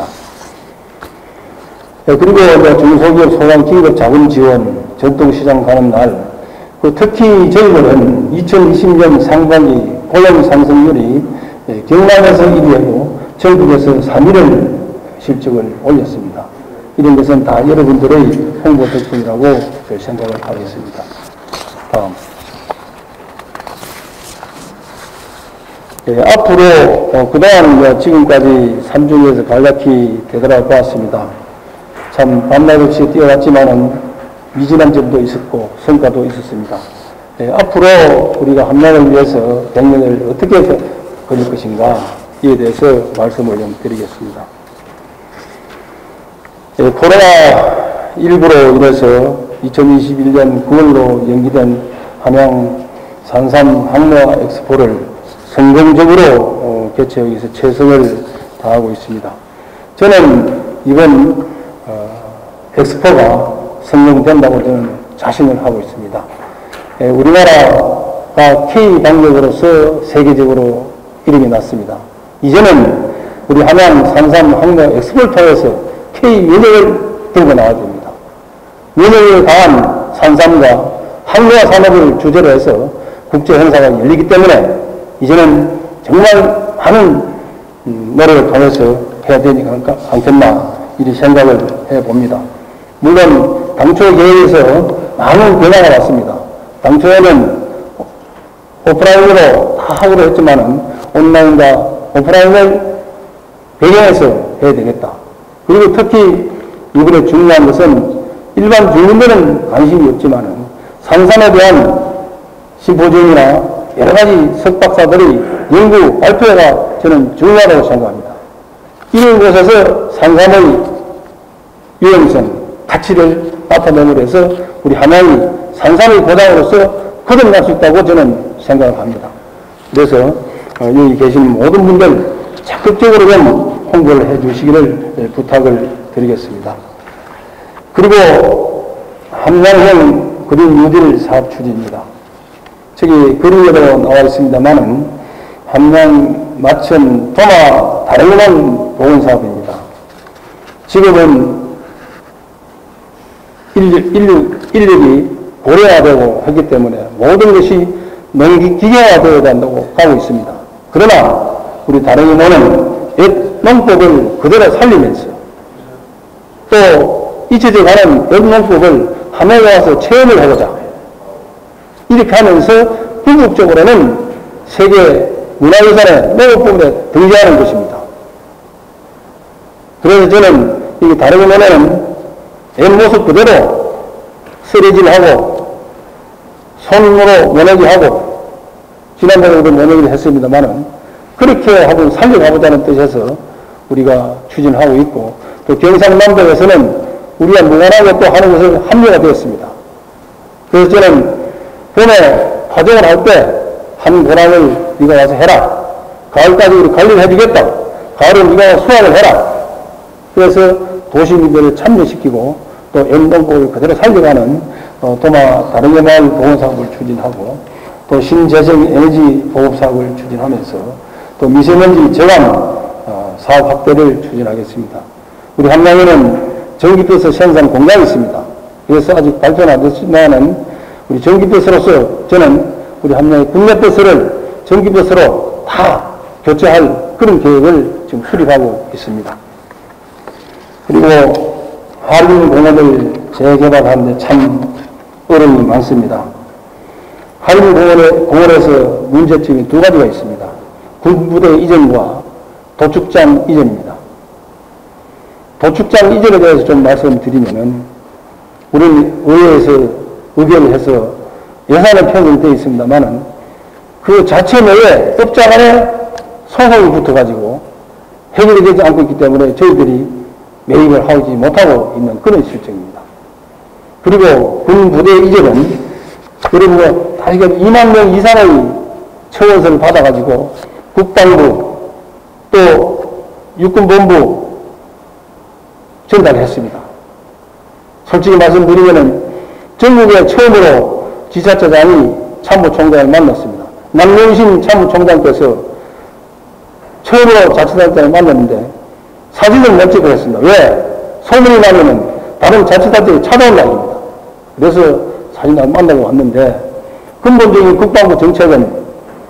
그리고 중소기업 소상 긴급 자금 지원, 전통시장 가는 날, 특히 저희들은 2020년 상반기 고용 상승률이 경남에서 1위하고 전국에서 3위를 실적을 올렸습니다. 이런 것은 다 여러분들의 홍보 덕분이라고 생각을 하고 있습니다. 다음. 앞으로 그동안 지금까지 3중에서 간략히 되돌아보았습니다. 참 밤낮 없이 뛰어왔지만은 미진한 점도 있었고 성과도 있었습니다. 앞으로 우리가 한명을 위해서 100년을 어떻게 걸릴 것인가 이에 대해서 말씀을 좀 드리겠습니다. 코로나19로 인해서 2021년 9월로 연기된 함양 산삼 항로화 엑스포를 성공적으로 개최하기 위해서 최선을 다하고 있습니다. 저는 이번 엑스포가 성공된다고 저는 자신을 하고 있습니다. 우리나라가 K방역으로서 세계적으로 이름이 났습니다. 이제는 우리 함양 산삼 항로 엑스포를 통해서 K면역을 들고 나와야 됩니다. 면역에 강한 산삼과 항로화 산업을 주제로 해서 국제 행사가 열리기 때문에 이제는 정말 많은 노력을 통해서 해야 되지 않겠나 이런 생각을 해봅니다. 물론 당초 계획에서 많은 변화가 왔습니다. 당초에는 오프라인으로 다 하기로 했지만은 온라인과 오프라인을 배경해서 해야 되겠다. 그리고 특히 이번에 중요한 것은 일반 주민들은 관심이 없지만은 산삼에 대한 심포지움이나 여러 가지 석박사들의 연구 발표가 저는 중요하다고 생각합니다. 이런 곳에서 산삼의 유용성, 가치를 나타내므로 해서 우리 함양이 산삼의 고장으로서 거듭날 수 있다고 저는 생각을 합니다. 그래서 여기 계신 모든 분들 적극적으로 좀 홍보를 해 주시기를 부탁을 드리겠습니다. 그리고 함양형 그린 뉴딜 사업 추진입니다. 저기 그림으로 나와 있습니다만은 함양 마천 도마 다름없는 보건사업입니다. 지금은 인력이 고령화되고 하기 때문에 모든 것이 너무 기계화되어야 한다고 가고 있습니다. 그러나 우리 다름이모는 옛 농법을 그대로 살리면서 또 잊혀져가는 옛 농법을 함양에 와서 체험을 해보자. 이렇게 하면서 궁극적으로는 세계 문화유산의 농업부문에 등재하는 것입니다. 그래서 저는 이 다름이모는 옛 모습 그대로 쓰레질하고 손으로 모내기하고 지난번에도 모내기를 했습니다만은 그렇게 하고 살려가보자는 뜻에서 우리가 추진하고 있고 또 경상남도에서는 우리가 무관하게 또 하는 것을 합류가 되었습니다. 그래서 저는 봄에 파종을 할 때 한 고랑을 네가 와서 해라. 가을까지 우리 관리를 해주겠다. 가을에 네가 수확을 해라. 그래서 도시민들을 참여시키고 또 연동법을 그대로 살려가는 도마 다릉의 마을 보건사업을 추진하고 또 신재생 에너지 보급사업을 추진하면서 또 미세먼지 저감 사업 확대를 추진하겠습니다. 우리 함양에는 전기버스 생산 공장이 있습니다. 그래서 아직 발표는 안 됐지만은 우리 전기버스로서 저는 우리 함양의 국내버스를 전기버스로 다 교체할 그런 계획을 지금 수립하고 있습니다. 그리고 하림공원을 재개발하는데 참 어려움이 많습니다. 하림공원에서 문제점이 두 가지가 있습니다. 군부대 이전과 도축장 이전입니다. 도축장 이전에 대해서 좀 말씀드리면은 우리는 의회에서 의결을 해서 예산은 편성되어 있습니다만은 그 자체 내에 법장 안에 소송이 붙어가지고 해결이 되지 않고 있기 때문에 저희들이 매입을 하지 못하고 있는 그런 실정입니다. 그리고 군부대 이전은 여러분과 다시금 2만 명 이상의 청원서를 받아가지고 국방부 또 육군본부 전달했습니다. 솔직히 말씀드리면은 전국에 처음으로 지사처장이 참모총장을 만났습니다. 남용신 참모총장께서 처음으로 자치단장을 만났는데 사진을 못 찍고 했습니다. 왜? 소문이 나면은 다른 자치단장이 찾아온다입니다. 그래서 사진을 만나고 왔는데 근본적인 국방부 정책은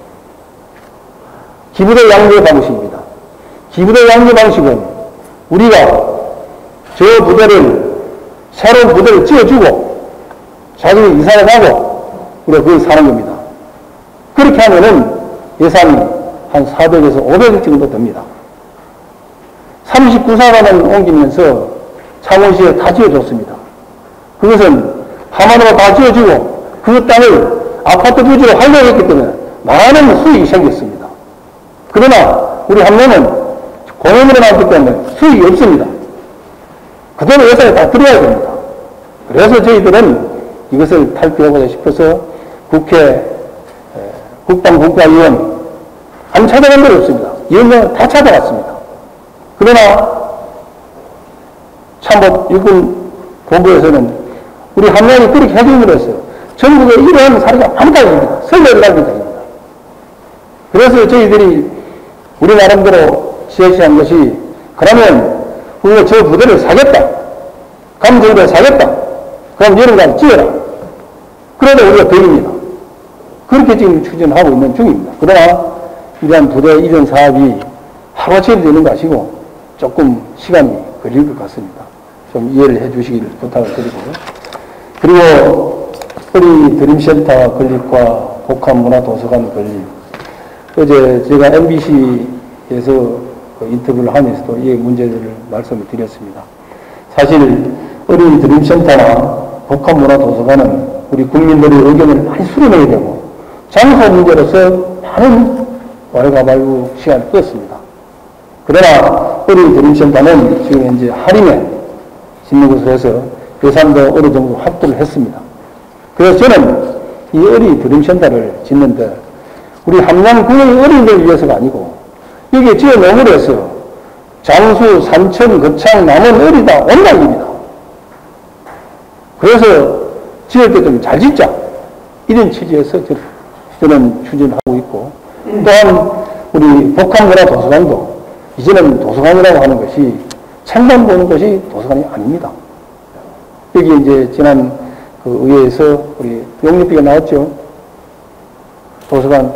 기부대 양계 방식입니다. 기부대 양계 방식은 우리가 저 부대를 새로운 부대를 지어주고 자기는 이사를 가고 우리가 거기 사는 겁니다. 그렇게 하면은 예산이 한 400에서 500억 정도 됩니다. 39사관을 옮기면서 창원시에 다 지어줬습니다. 그것은 하만으로 다 지어주고 그 땅을 아파트 부지로 활용했기 때문에 많은 수익이 생겼습니다. 그러나 우리 함양은 공연으로 나왔기 때문에 수익이 없습니다. 그대로 예산이 다 들어야 됩니다. 그래서 저희들은 이것을 탈피하고자 싶어서 국회 국방분과위원 안 찾아간 데는 없습니다. 위원장을 다 찾아갔습니다. 그러나 참모 육군 본부에서는 우리 함양이 그렇게 해주는 것을 전국에 이러한 사례가 많다입니다. 설레라는 입니다. 그래서 저희들이 우리 나름대로 지적한 것이 그러면 우리가 저 부대를 사겠다. 감정부대를 사겠다. 그럼 이런 거 지어라. 그래도 우리가 드립니다. 그렇게 지금 추진하고 있는 중입니다. 그러나 이러한 부대 이전 사업이 하루아침에 되는 거 아시고 조금 시간이 걸릴 것 같습니다. 좀 이해를 해 주시기를 부탁을 드리고요. 그리고 어린이 드림센터 건립과 복합문화도서관 건립. 어제 제가 MBC에서 인터뷰를 하면서도 이 문제들을 말씀을 드렸습니다. 사실 어린이 드림센터나 복합문화도서관은 우리 국민들의 의견을 많이 수렴해야 되고 장소 문제로서 많은 왈가왈부 시간을 끌었습니다. 그러나 어린이 드림센터는 지금 현재 하림에 짓는 것으로 해서 예산도 어느 정도 확보를 했습니다. 그래서 저는 이 어린이 드림센터를 짓는데 우리 함양군의 어린이들을 위해서가 아니고 여기에 지어 놓음으로 해서 장수, 산천, 거창, 남원, 어리다 온당입니다. 그래서 지을 때 좀 잘 짓자 이런 취지에서 저는 추진하고 있고 또한 우리 복합문화도서관도 이제는 도서관이라고 하는 것이 책만 보는 것이 도서관이 아닙니다. 여기 이제 지난 그 의회에서 우리 용역비가 나왔죠. 도서관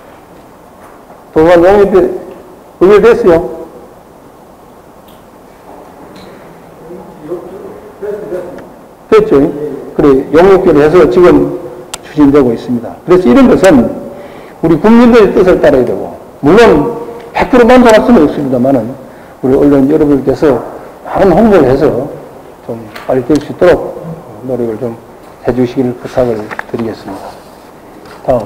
용역비 의결됐어요. 됐죠. 그래 용역비를 해서 지금 추진되고 있습니다. 그래서 이런 것은 우리 국민들의 뜻을 따라야 되고 물론 100% 만족할 수는 없습니다만은 우리 언론 여러분께서 많은 홍보를 해서 좀 빨리 될 수 있도록 노력을 좀 해주시기를 부탁을 드리겠습니다. 다음.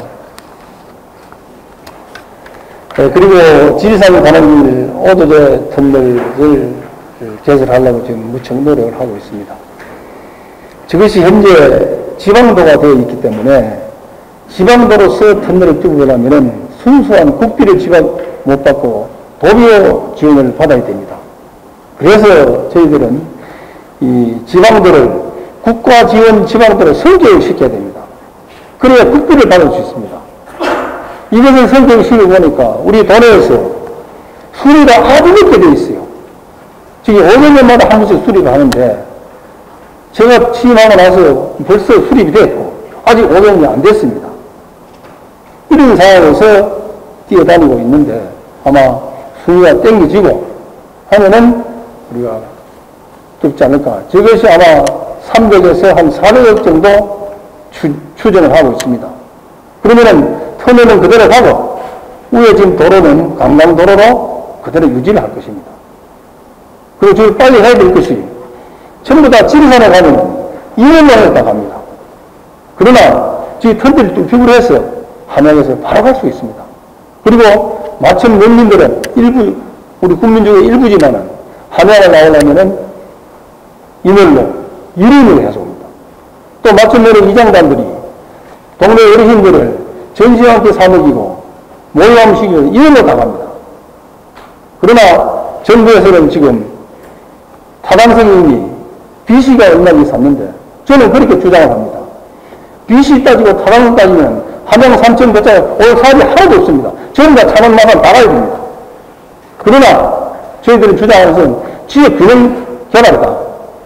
네, 그리고 지리산에 가는 길 오도제 터널을 개설하려고 지금 무척 노력을 하고 있습니다. 저것이 현재 지방도가 되어 있기 때문에 지방도로서 터널을 뚫으려면 순수한 국비를 못 받고 도비호 지원을 받아야 됩니다. 그래서 저희들은 이 지방도를 국가 지원 지방대로 성교육을 시켜야 됩니다. 그래야 국비를 받을 수 있습니다. 이것을 성교육 시켜보니까 우리 도내에서 수리가 아주 늦게 되어 있어요. 지금 5년마다 한 번씩 수리를 하는데 제가 취임하고 나서 벌써 수립이 됐고 아직 5년이 안 됐습니다. 이런 상황에서 뛰어다니고 있는데 아마 수위가 땡겨지고 하면은 우리가 뚫지 않을까. 저것이 아마 300에서 한 400억 정도 추정을 하고 있습니다. 그러면은 터널은 그대로 가고 위에 지금 도로는 관광도로로 그대로 유지를 할 것입니다. 그리고 지금 빨리 해야 될 것이 전부 다 지리산에 가면 2년만에 다 갑니다. 그러나 지금 터널을 뚫기로 해서 함양에서 바로 갈 수 있습니다. 그리고 마침 농민들은 일부, 우리 국민 중에 일부지만은 함양에 나오려면은 이늘로 유린을 해서 옵니다. 또 마침내는 이장단들이 동네 어르신들을 전시와 함께 사먹이고 모임시키고 이늘로 다 갑니다. 그러나 정부에서는 지금 타당성이 BC가 얼마나 샀는데 저는 그렇게 주장을 합니다. BC 따지고 타당성 따지면 함양 3천 배짜리 올 사업이 하나도 없습니다. 전부 다 차만 나가면 나가야 됩니다. 그러나 저희들은 주장하는 것은 지역 균형 개발이다.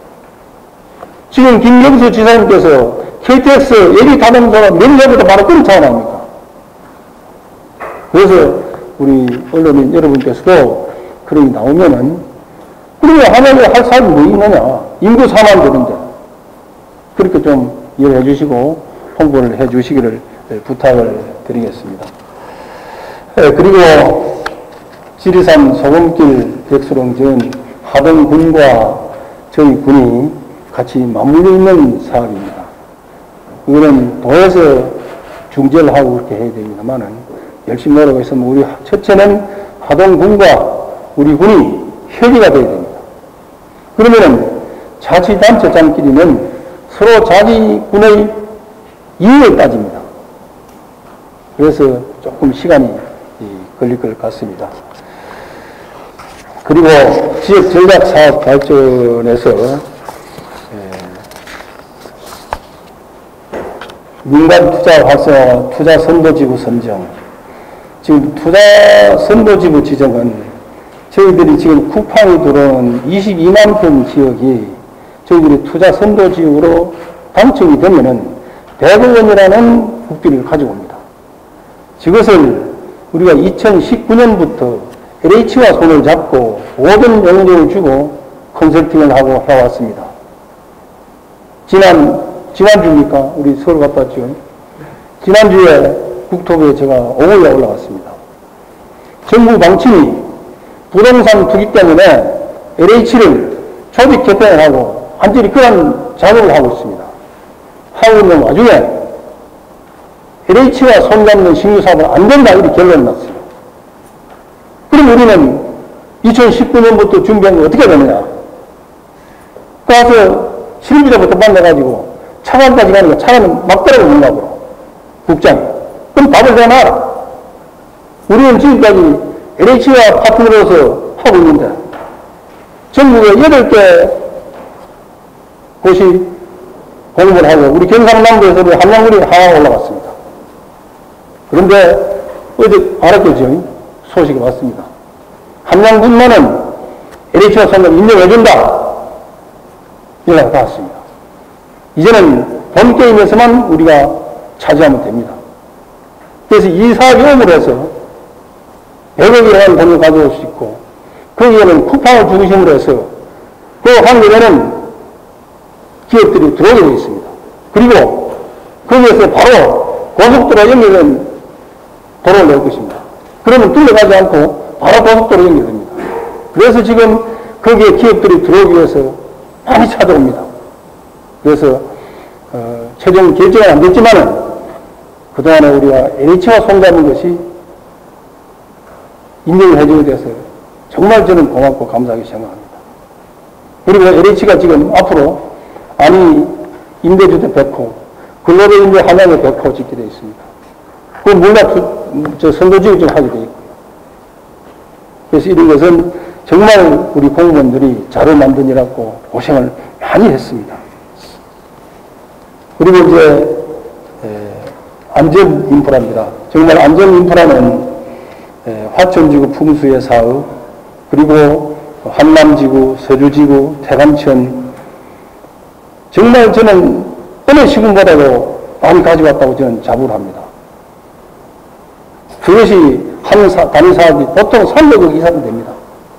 지금 김경수 지사님께서 KTX 예비 타당성을 몇 년부터 바로 끊지 않습니까? 그래서 우리 언론인 여러분께서도 그런 게 나오면은 그러면 함양에 할 사업이 뭐 있느냐? 인구 4만 되는데 그렇게 좀 이해해 주시고 홍보를 해 주시기를 부탁을 드리겠습니다. 그리고 지리산 소금길 백수롱전 하동군과 저희 군이 같이 맞물려 있는 사업입니다. 이거는 도에서 중재를 하고 그렇게 해야 됩니다만은 열심히 노력해서 우리 첫째는 하동군과 우리 군이 협의가 돼야 됩니다. 그러면은 자치단체장끼리는 서로 자기 군의 이익을 따집니다. 그래서 조금 시간이 걸릴 것 같습니다. 그리고 지역 전략 사업 발전에서 민간 투자 활성화, 투자 선도지구 선정. 지금 투자 선도지구 지정은 저희들이 지금 쿠팡이 들어온 22만 평 지역이 저희들이 투자 선도지구로 당첨이 되면은 100억 원이라는 국비를 가지고 옵니다. 이것을 우리가 2019년부터 LH와 손을 잡고 모든 용적을 주고 컨설팅을 하고 해왔습니다. 지난주입니까? 우리 서울 갔다 왔죠. 지난주에 국토부에 제가 5월에 올라갔습니다. 정부 방침이 부동산 투기 때문에 LH를 조직 개편을 하고 완전히 그런 작업을 하고 있습니다. 하고 있는 와중에 LH와 손잡는 신규사업은 안 된다 이렇게 결론이 났어요. 그럼 우리는 2019년부터 준비한 거 어떻게 되느냐? 가서 실비자부터 만나가지고 차관까지 가니까 차관은 막더라고 문학으로 국장이. 그럼 답을 내놔라. 우리는 지금까지 LH와 파트너로서 하고 있는데 전국에 8개 곳이 공부를 하고 우리 경상남도에서 한양군이 하나 올라갔습니다. 그런데 어제 알았겠죠? 소식이 왔습니다. 한양군만은 LH와 상담 인정해준다. 연락이 닿았습니다. 이제는 본 게임에서만 우리가 차지하면 됩니다. 그래서 이 사업이 오므로 해서 100억이라는 돈을 가져올 수 있고 거기에는 쿠팡을 중심으로 해서 그 한국에는 기업들이 들어오게 되어 있습니다. 그리고 거기에서 바로 고속도로 연결된 도로를 낼 것입니다. 그러면 둘러가지 않고 바로 고속도로 연결됩니다. 그래서 지금 거기에 기업들이 들어오기 위해서 많이 찾아옵니다. 그래서 최종 결정은 안 됐지만은 그동안에 우리가 LH와 손잡은 것이 인정을 해주게 돼서 정말 저는 고맙고 감사하게 생각합니다. 그리고 LH가 지금 앞으로 아니 임대주택 100호, 근로대 임대 함양에 100호 짓게 되어 있습니다. 그 물납 선도지구 좀 하게 되어 있고요. 그래서 이런 것은 정말 우리 공무원들이 자료 만드느라고 고생을 많이 했습니다. 그리고 이제 안전 인프라입니다. 정말 안전 인프라는 화천지구 풍수의 사업, 그리고 한남지구, 서주지구, 태감천, 정말 저는 어느 시군보다도 많이 가져왔다고 저는 자부를 합니다. 그것이 단위 사업이 보통 300억 이상 됩니다.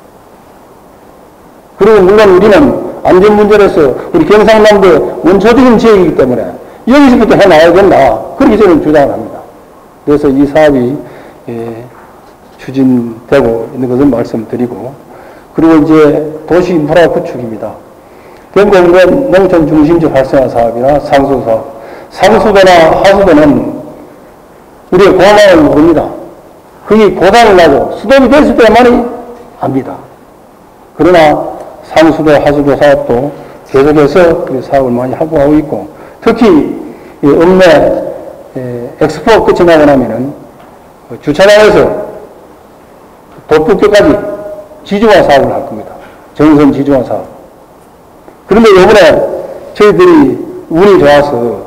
그리고 물론 우리는 안전 문제로서 우리 경상남도 원초적인 지역이기 때문에 여기서부터 해나가야 된다. 그렇게 저는 주장을 합니다. 그래서 이 사업이 추진되고 있는 것을 말씀드리고, 그리고 이제 도시 인프라 구축입니다. 경공군 농촌 중심지 활성화 사업이나 상수 사업, 상수도나 하수도는 우리의 고마움을 모릅니다. 그게 고장을 나고 수도비 됐을 때만이 압니다. 그러나 상수도, 하수도 사업도 계속해서 그 사업을 많이 하고 있고, 특히 읍내 엑스포 끝이 나고 나면은 주차장에서 도쿄까지 지중화 사업을 할 겁니다. 정선 지중화 사업. 그런데 이번에 저희들이 운이 좋아서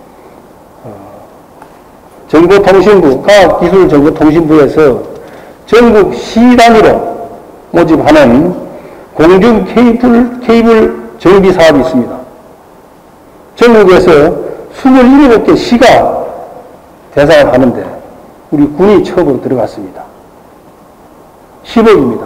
정보통신부, 과학기술정보통신부에서 전국 시 단위로 모집하는 공중 케이블 정비 사업이 있습니다. 전국에서 27개 시가 대상을 하는데 우리 군이 처음으로 들어갔습니다. 10억입니다.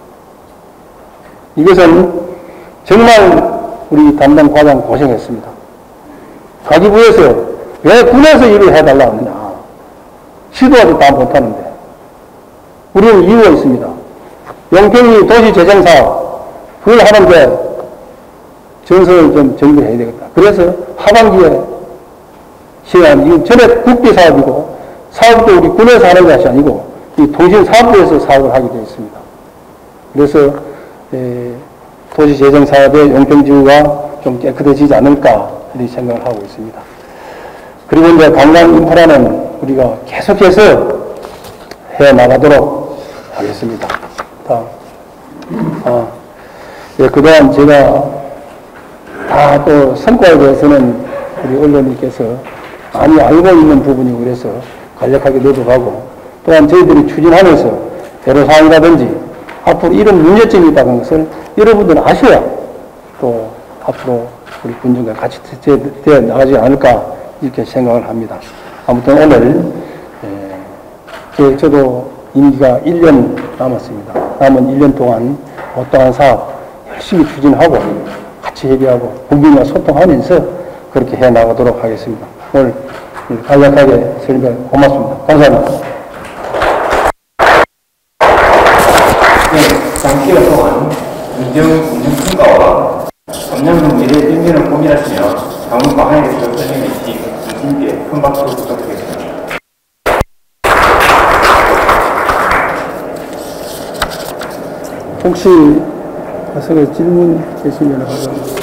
이것은 정말 우리 담당 과장 고생했습니다. 가기부에서 왜 군에서 일을 해달라고 하느냐. 시도하지 다 못하는데. 우리는 이유가 있습니다. 영평이 도시재정사업, 그걸 하는데 정성을 좀 정비해야 되겠다. 그래서 하반기에 시간, 이건 전에 국비사업이고, 사업도 우리 군에서 하는 것이 아니고, 이 통신사업부에서 사업을 하게 되어 있습니다. 그래서, 도시재정사업의 용평지구가 좀 깨끗해지지 않을까, 이렇게 생각을 하고 있습니다. 그리고 이제 관광 인프라는 우리가 계속해서 해 나가도록 하겠습니다. 그동안 제가 다 또 성과에 대해서는 우리 언론님께서 많이 알고 있는 부분이고, 그래서 간략하게 너도가고, 또한 저희들이 추진하면서 애로사항이라든지 앞으로 이런 문제점이 있다는 것을 여러분들은 아셔야 또 앞으로 우리 군중과 같이 되어 나가지 않을까 이렇게 생각을 합니다. 아무튼 오늘 저도 임기가 1년 남았습니다. 남은 1년 동안 어떠한 사업 열심히 추진하고 같이 협의하고 국민과 소통하면서 그렇게 해나가도록 하겠습니다. 오늘 간략하게 설명 고맙습니다. 감사합니다. 네, 장기간 동안 공정평가와 3년 후 미래의 변경을 고민하시며 강원 방향에서 설명해 주신 교수님께 큰 박수 부탁드리겠습니다. 혹시 가서 질문 계시면 하죠.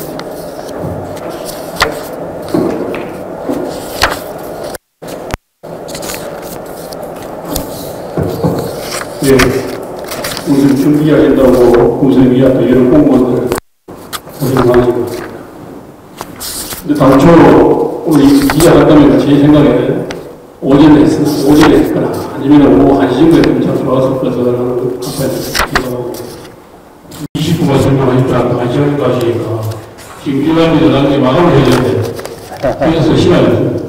예, 우선 준비하겠다고 우선이야 또 여러 공무원들 고생 많으시고. 근데 당초 우리 이야기한다면 제 생각에 오전에 했거나 아니면 오후 1시 정도에 좀 들어왔을 것을 기도하고 20분만 설명하니까 1시간까지 하시니까 지금 일반인들 나중에 마감을 해야 되는데 그래서 시간이 없어요.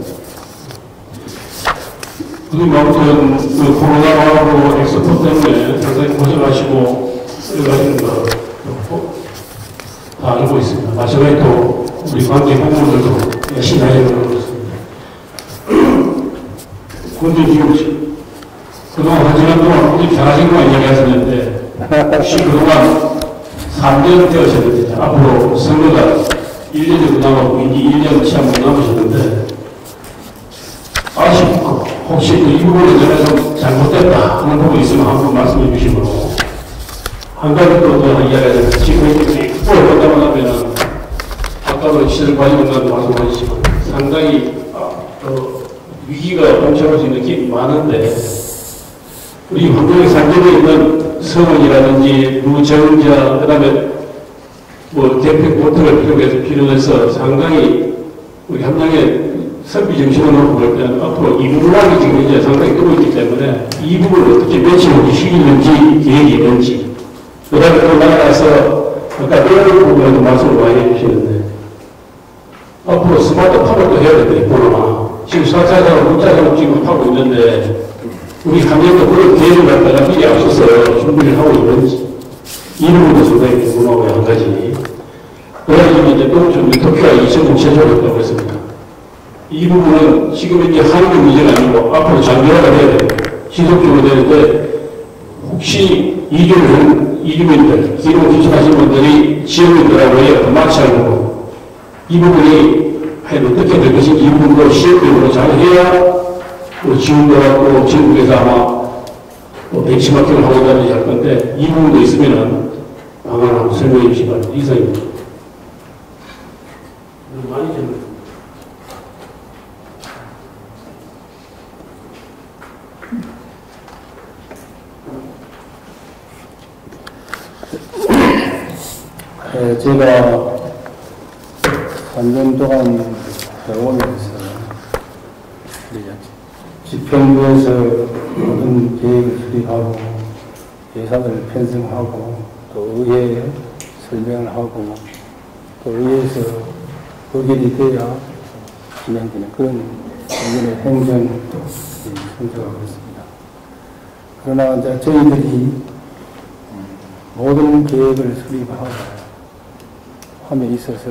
그리고 아무튼 그 코로나하고 엑스포 때문에 상당히 고생하시고 이러가시는 거 다 알고 있습니다. 마찬가지로 또 우리 관계 공무원들도 열심히 하려고 하고 있습니다. 그런데 지금 그동안 1시간 동안 굉장히 잘하신 것만 이야기하셨는데 혹시 그동안 3년 되었었는데 앞으로 선거가 1년 정도 남았고 이제 1년 채 안 남으셨는데 아쉽고 혹시 그 이 부분에 대해서 잘못됐다 하는 부분이 있으면 한번 말씀해 주시고 한 가지 또 이야기하자면 지금 국보를 보다 보면 아까도 시설관리공단도 말씀하셨지만 상당히 위기가 봉착할 수 있는 게 많은데 우리 환경에 산재되어 있는 서원이라든지 무정자 그다음에 뭐 대표 보트를 필요해서 상당히 우리 함량의 설비 정신으로 볼 때는 앞으로 이 부분이 지금 이제 상당히 뜨고 있기 때문에 이 부분을 어떻게 며칠 움직이는지 계획이 있는지, 그 다음에 또 나아가서 아까 이런 부분에도 말씀을 많이 해주시는데 앞으로 스마트팜을 또 해야 되겠구나. 지금 4차사로 문자로 지금 하고 있는데 우리 함량도 그런 계획을 갖다가 미리 앞서서 준비를 하고 있는지 이 부분도 상당히 궁금하고요. 한 가지. 그래서 이제 또 유토피아 2000년 제조했다고 했습니다. 이 부분은 지금 이제 한국 문제가 아니고 앞으로 장기화가 돼야 돼요. 지속적으로 되는데 혹시 이주민들, 기록 신청하신 분들이 지역민들하고 마찰하고 이 부분이 어떻게 될 것인지 이 부분도 시행적으로 잘 해야 지원도 하고 전국에서 아마 벤치마킹을 하고 다니지 할 건데 이 부분도 있으면은 방안을 한번 설명해 주시기 바랍니다. 이상입니다. 많이 질문해. 제가 3년 동안 병원에서 집행부에서 모든 계획을 수립하고 예산을 편성하고 또 의회에 설명을 하고 또 의회에서 의결이 돼야 진행되는 그런 일련의 행정을 선정하고 있습니다. 그러나 이제 저희들이 모든 계획을 수립하고 함에 있어서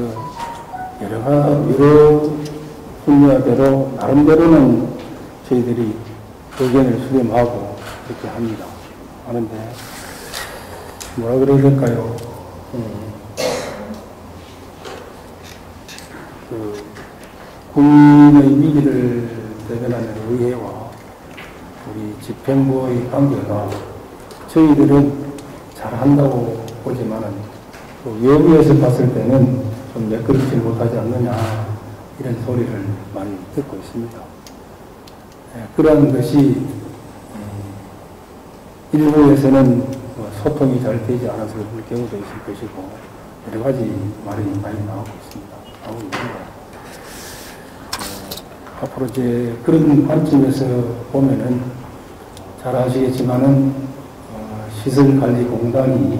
여러 분야대로 나름대로는 저희들이 의견을 수렴하고 이렇게 합니다. 하는데 뭐라 그래야 될까요? 국민의 위기를 대변하는 의회와 우리 집행부의 관계가 저희들은 잘한다고 보지만은 외부에서 봤을 때는 좀 매끄럽지 못하지 않느냐 이런 소리를 많이 듣고 있습니다. 그러한 것이 일부에서는 소통이 잘 되지 않아서 그럴 경우도 있을 것이고 여러 가지 말이 많이 나오고 있습니다. 앞으로 이제 그런 관점에서 보면은 잘 아시겠지만은 시설관리공단이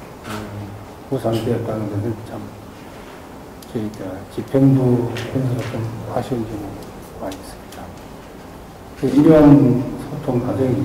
구상되었다는 것은 참 저희 집행부에서 좀 아쉬운 점이 많이 있습니다. 이러한 소통 과정이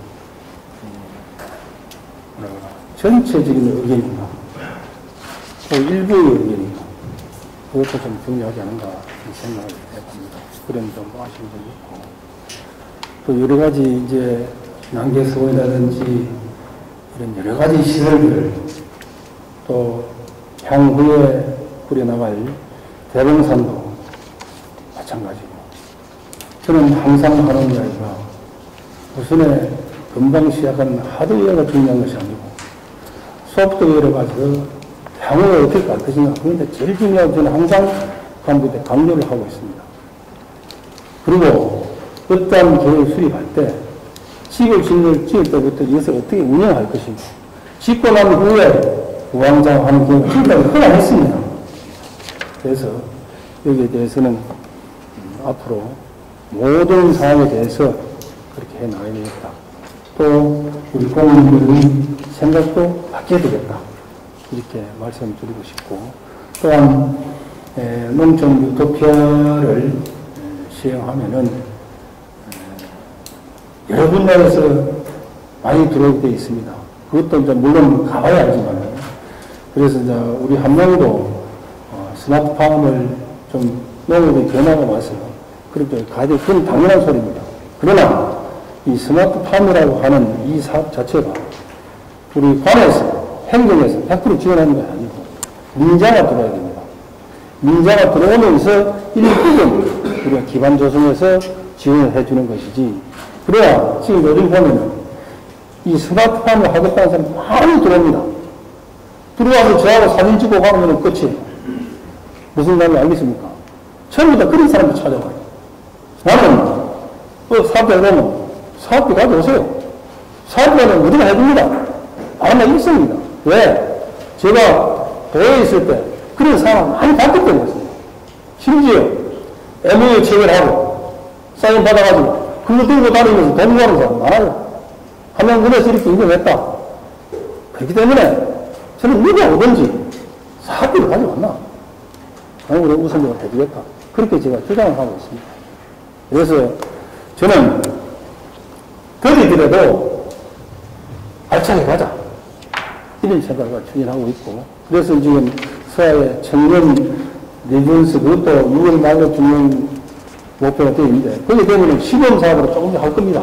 전체적인 의견인가 또 일부의 의견인가 그것도 좀 중요하지 않은가 생각을 해봅니다. 그런 좀 아쉬운 점이 있고 또 여러 가지 이제 난개서원이라든지 이런 여러 가지 시설들을 또 향후에 꾸려나갈 대봉산도 마찬가지고 저는 항상 하는 이야기가 우선에 금방 시작하는 하드웨어가 중요한 것이 아니고 소프트웨어를 가지고 향후에 어떻게 갈 것인가 그런데 제일 중요한 저는 항상 간부에 강조를 하고 있습니다. 그리고 어떠한 계획을 수립할 때 집을 지을 때부터 이것을 어떻게 운영할 것인가 짓고 난 후에 우왕좌왕하는 경우가 지금까지 흔했습니다. 그래서 여기에 대해서는 앞으로 모든 사항에 대해서 그렇게 해 나가야 되겠다. 또 우리 국민들의 생각도 바뀌어야 되겠다. 이렇게 말씀드리고 싶고 또한 농촌 유토피아를 시행하면은 여러 분야에서 많이 들어오게 되어 있습니다. 그것도 이제 물론 가봐야 알지만 그래서 이제 우리 함량도 스마트팜을 좀 농업의 변화가 와서 그렇게 가야 돼. 그건 당연한 소리입니다. 그러나 이 스마트팜이라고 하는 이 사업 자체가 우리 관에서 행정에서 100% 지원하는 게 아니고 민자가 들어야 됩니다. 민자가 들어오면서 일부분 우리가 기반 조성해서 지원을 해주는 것이지. 그래야 지금 요즘 보면은 이 스마트팜을 하겠다는 사람이 많이 들어옵니다. 들어와서 저하고 사진 찍고 가면 끝이에요. 무슨 말인지 알겠습니까? 전부 다 그런 사람들 찾아와요. 나는 사업자 그러면 사업비 가져오세요. 사업자는 우리가 해줍니다. 아마 일성입니다. 왜? 제가 도에 있을 때 그런 상황 많이 봤기 때문에 심지어 MOU 체결하고 사인 받아가지고 그거 들고 다니면서 돈 모으는 사람 많아요. 함양군에서 이렇게 인정했다. 그렇기 때문에 저는 누가 오든지 사업비를 가져왔나? 강원에 우선적으로 해주겠다. 그렇게 제가 주장을 하고 있습니다. 그래서 저는 더디더라도 알차게 가자. 이런 생각을 추진하고 있고, 그래서 지금 서하의 청년 레지던스 그것도 6월 말로 중요한 목표가 되어 있는데, 거기에 되면 시범 사업으로 조금 더 할 겁니다.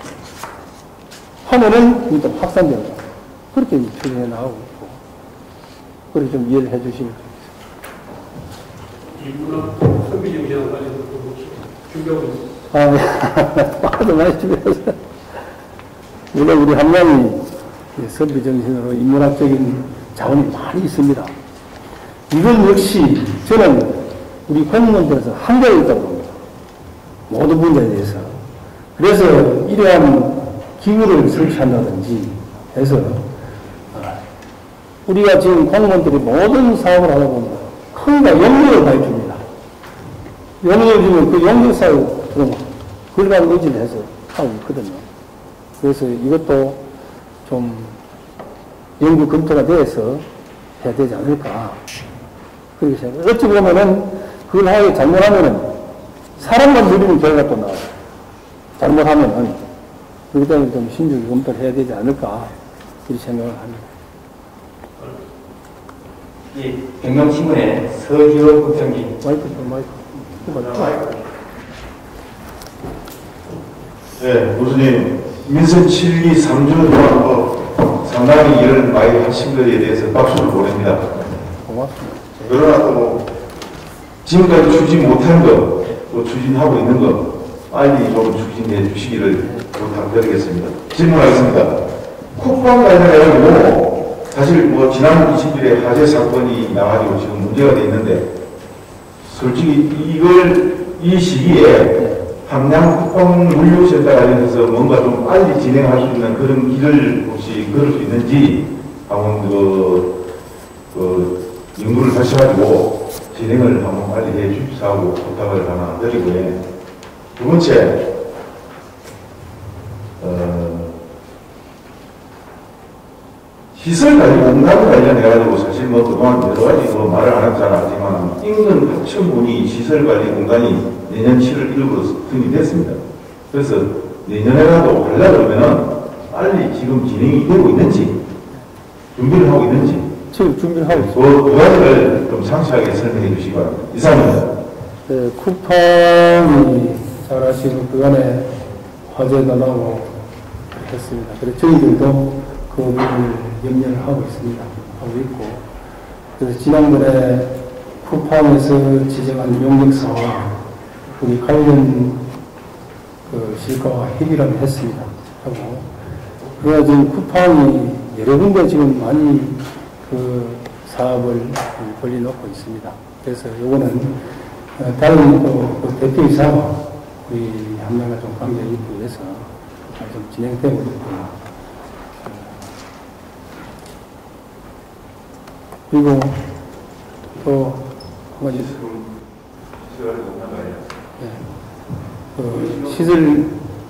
하면은 또 확산된다. 그렇게 추진해 나가고 있고, 그렇게 좀 이해를 해 주시면 좋겠습니다. 이분은 선비정신을 가지고 준비하고 있습니다. 아도 많이 준비했어요. 물론 우리 함양이 선비정신으로 인문학적인 자원이 많이 있습니다. 이건 역시 저는 우리 공무원들에서 한계가 있다고 봅니다. 모든 분야에 대해서. 그래서 이러한 기구를 설치한다든지 해서 우리가 지금 공무원들이 모든 사업을 하다 보면 큰가 용역을 많이 줍니다. 용역을 주면 그 용역사업 그걸 의지를 해서 하고 있거든요. 그래서 이것도 좀 연구 검토가 돼서 해야 되지 않을까. 그렇게 생각해요. 어찌 보면은 그걸 하게 잘못하면은 사람만 누리는 결과가 또 나와요. 잘못하면은. 그렇기 때문에 좀 신중히 검토를 해야 되지 않을까. 이렇게 생각을 합니다. 이 경명신문의 서기호 국장님. 마이크. 네, 교수님, 민선 7기 3주 동안 상당히 일을 많이 하신 것에 대해서 박수를 보냅니다. 고맙습니다. 그러나 또 지금까지 추진 못한 것, 또 추진하고 있는 것, 빨리 좀 추진해 주시기를 부탁드리겠습니다. 질문하겠습니다. 쿠팡 관련해가지고 사실 지난 20일에 화재 사건이 나가지고 지금 문제가 돼 있는데, 솔직히 이 시기에 함양 쿠팡 물류센터 관련해서 뭔가 좀 빨리 진행할 수 있는 그런 길을 혹시 걸을 수 있는지 한번 연구를 하셔가지고 진행을 한번 빨리 해 주십사고 부탁을 하나 드리고요. 두 번째, 시설관리공단 관련해가지고 사실 그동안 여러 가지 말을 안 했잖아. 인근 하천군이 시설관리공단이 내년 7월 1일부로 승인됐습니다. 그래서 내년에라도 하려고 그러면은 빨리 지금 진행이 되고 있는지, 준비를 하고 있는지, 지금 준비를 하고 있습니다. 그 가지를 좀 상세하게 설명해 주시기 바랍니다. 이상입니다. 네, 쿠팡이 잘 아시고 그간에 화재가 나고 했습니다. 그래서 저희들도 그 부분을 염려를 하고 있습니다. 하고 있고, 그래서 지난번에 쿠팡에서 지정한 용역사와 우리 관련 실과와 협의를 했습니다. 하고, 그래서 지금 쿠팡이 여러 군데 지금 많이 그 사업을 벌려놓고 있습니다. 그래서 요거는 다른 또 대표이사와 우리 함양과 좀 관계가 있기 위해서 좀 진행되고 있습니다. 그리고 또 한 가지 시설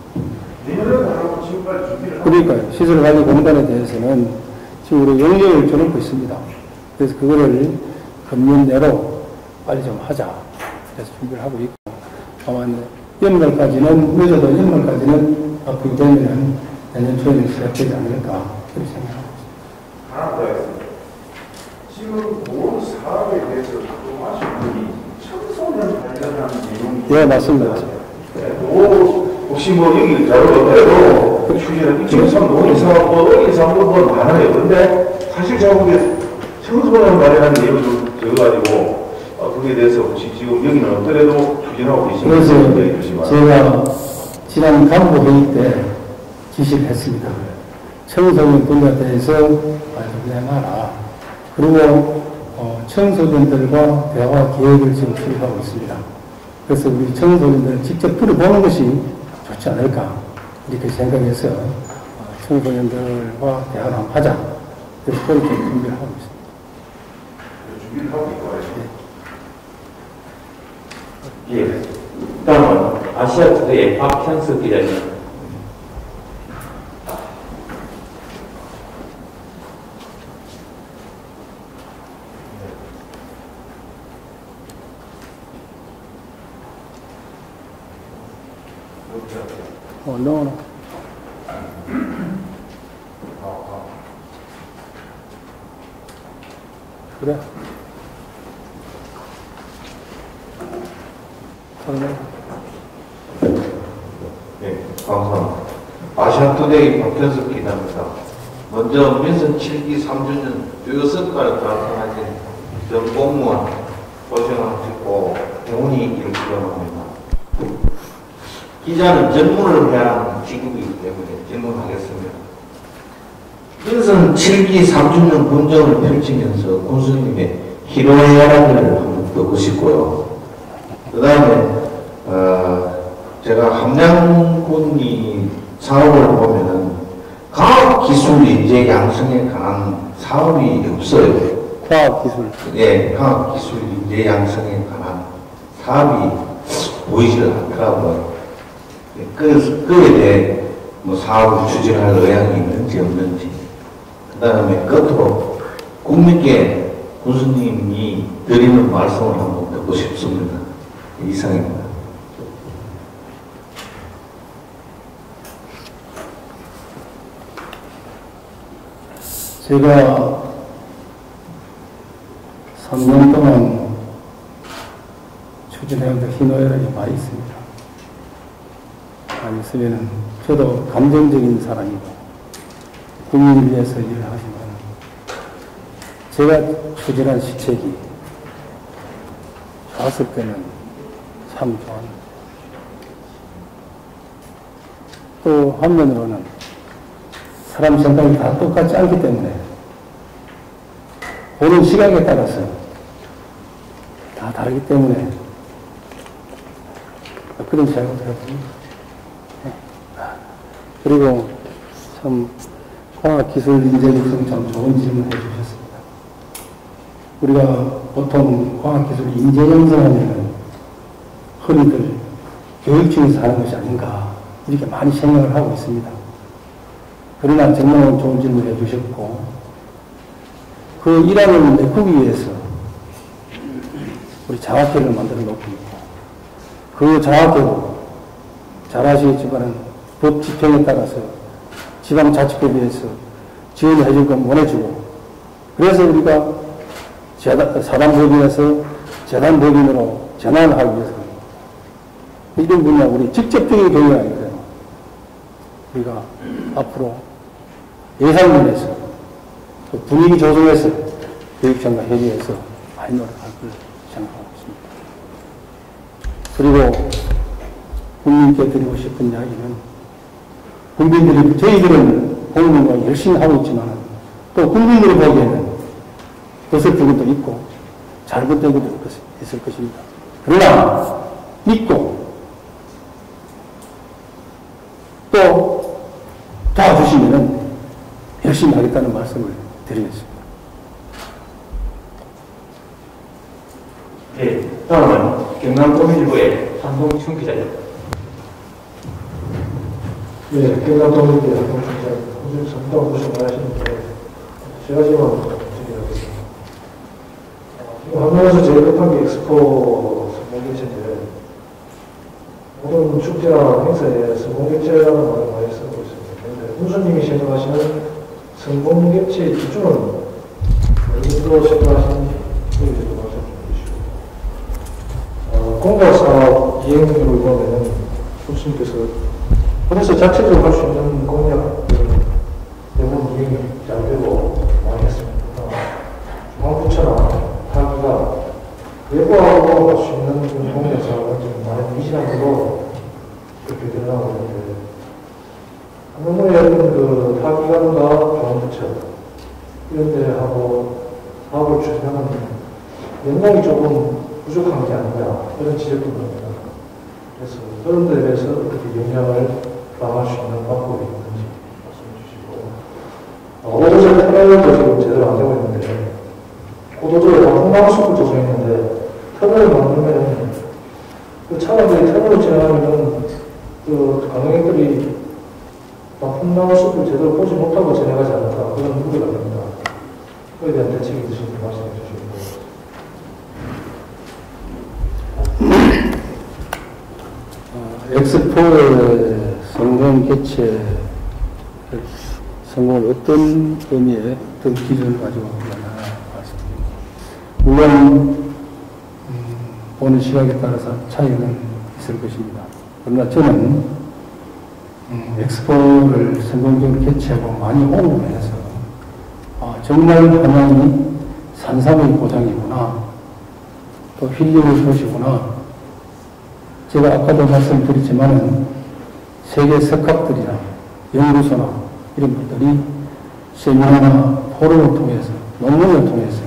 그러니까요. 시설관리공단에 대해서는 지금 우리 영역을 줘놓고 있습니다. 그래서 그거를 금년 내로 빨리 좀 하자. 그래서 준비를 하고 있고, 아마 연말까지는, 늦어도 연말까지는 앞으로 되면 내년 초에는 시작되지 않을까. 그렇게 생각하고 있습니다. 하나 더 하겠습니다. 지금 본 사업에 대해서 좀 아쉬운 분이 청소년 관련한 내용이. 예, 맞습니다. 혹시 여기 자료가 없더라도 추진은 지금 농인사업, 어린사업 많아요. 그런데 사실 제가 보기에 청소년 관련한 내용이 좀 적어가지고 거기에 대해서 혹시 지금 여기는 없더라도 추진하고 계시는 그래서 제가 지난 간부 회의 때 지시를 했습니다. 청소년 분야에 대해서 진행하라. 그리고 청소년들과 대화 계획을 지금 수립하고 있습니다. 그래서 우리 청소년들을 직접 들어보는 것이 좋지 않을까 이렇게 생각해서 청소년들과 대화를 한번 하자. 그래서 그렇게 준비를 하고 있습니다. 준비를 하고 있고. 예. 아시아투데이 박현석 기자님. no. 그래. 네, 감사합니다. 아시아투데이 박현석 기자입니다. 먼저 민선 7기 3주년 뼈석가를 달성하신 전 공무원 고생하셨고 행운이 있기를 기원합니다. 기자는 전문을 해야 하는 직업이기 때문에 질문하겠습니다. 민선 7기 3주년 군정을 펼치면서 군수님의 희로애락을 한번 듣고 싶고요. 그 다음에 제가 함량군이 사업을 보면은 과학기술 인재 양성에 관한 사업이 없어요. 과학기술. 예, 과학기술 인재 양성에 관한 사업이 보이질 않더라고요. 그에 대해 뭐 사업을 추진할 의향이 있는지 없는지, 그 다음에 끝으로 국민께 군수님이 드리는 말씀을 한번 듣고 싶습니다. 이상입니다. 제가 3년 동안 추진해온 희노애락이 많이 있습니다. 많이 있으면은 저도 감정적인 사람이고 국민을 위해서 일을 하지만 제가 추진한 시책이 좋았을 때는 참 좋았는데 또 한면으로는 사람 생각이 다 똑같지 않기 때문에 보는 시각에 따라서 다 다르기 때문에 그런 생각을 해봅니다. 그리고 참 과학기술 인재 육성 참 좋은 질문 해주셨습니다. 우리가 보통 과학기술 인재 양성하면 흔히들 교육청에서 하는 것이 아닌가 이렇게 많이 생각을 하고 있습니다. 그러나 정말 좋은 질문 해주셨고 그 일환을 메꾸기 위해서 우리 장학회를 만들어 놓고 있고 그 장학회도 잘 아시겠지만 법 집행에 따라서 지방자치법에서 지원을 해줄 건 못 해주고 그래서 우리가 사단법인에서 재단법인으로 전환을 하기 위해서 이런 분야 우리 직접적인 교육이 아니거든요. 우리가 앞으로 예산면에서 또 분위기 조성해서 교육청과 협의해서 많이 노력할 걸 생각하고 있습니다. 그리고 국민께 드리고 싶은 이야기는 국민들이 저희들은 공무원을 열심히 하고 있지만 또 국민들이 보기에는 어설픈 것도 있고 잘못된 것도 있을 것입니다. 그러나 믿고 또 도와주시면 열심히 하겠다는 말씀을 드리겠습니다. 네, 다음은 경남도민일보의 한동춘 기자입니다. 네, 경남도민일보의 한동춘 기자입니다. 요즘 정당 고생 많으시는데 제가 지금 드리겠습니다. 지금 한국에서 제일 급한 게 엑스포 성공개최인데 모든 축제나 행사에 성공개최라는 말을 많이 쓰고 있습니다. 그런데 군수님이 생각하시는 성공개최의 기준은 어디로 생각하시는지 그것도 말씀 좀 해주시고 공과사업 이행률을 보면 군수님께서 그래서 자체적으로 할 수 있는 공약들은 대부분 이행이 잘 되고 많이 했습니다. 중앙부처나 타기가 외부하고 할 수 있는 공약 사업은 좀 많이 미진하고 그렇게 드러나고 있는데 한국의 그 타기관과 중앙부처 이런 데하고 사업을 추진하는 연락이 조금 부족한 게 아닌가 이런 지적도 있습니다. 그래서 그런 데에 대해서 어떻게 영향을 가할 수 있는 방법이 있는지 말씀해 주시고 오도제 터널도 지금 제대로 안 되고 있는데 고도도에 홍방수를 조성했는데 터널을 만들면 그 차량들이 터널로 지나가면은 그 관광객들이 풍랑의 숲을 제대로 보지 못하고 지나가지 않을까 그런 우려가 됩니다. 그에 대한 대책이 있으신 분 말씀해 주시고. 엑스포의 성공 개최 성공을 어떤 의미의 어떤 기준을 가지고 하느냐 말씀드립니다. 물론 보는 시각에 따라서 차이는 있을 것입니다. 그러나 저는 엑스포를 성공적으로 개최하고 많이 홍보를 해서 정말 한양이 산삼의 고장이구나, 또 힐링의 도시구나. 제가 아까도 말씀드렸지만은 세계 석학들이나 연구소나 이런 것들이 세미나나 포럼을 통해서, 논문을 통해서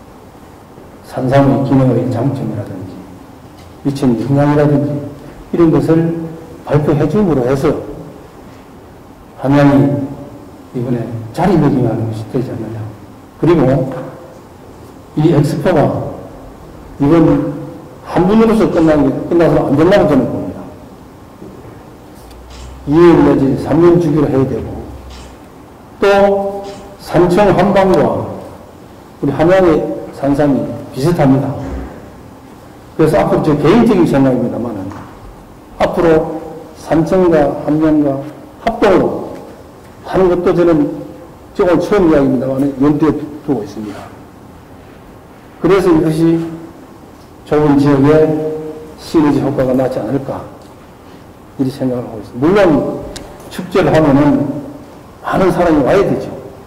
산삼의 기능의 장점이라든지 미친 영향이라든지 이런 것을 발표해 줌으로 해서 한양이 이번에 자리매김하는 것이 되지 않느냐. 그리고 이 엑스포가 이번 한 분으로서 끝나서 안 되려고 저는 봅니다. 2년 내지 3년 주기로 해야 되고, 또 산청 한방과 우리 한양의 산삼이 비슷합니다. 그래서 앞으로 제 개인적인 생각입니다만은 앞으로 산청과 한양과 합동으로 하는 것도 저는 오늘 처음 이야기입니다만 염두에 두고 있습니다. 그래서 이것이 좁은 지역에 시너지 효과가 나지 않을까 이렇게 생각을 하고 있습니다. 물론 축제를 하면은 많은 사람이 와야 되죠.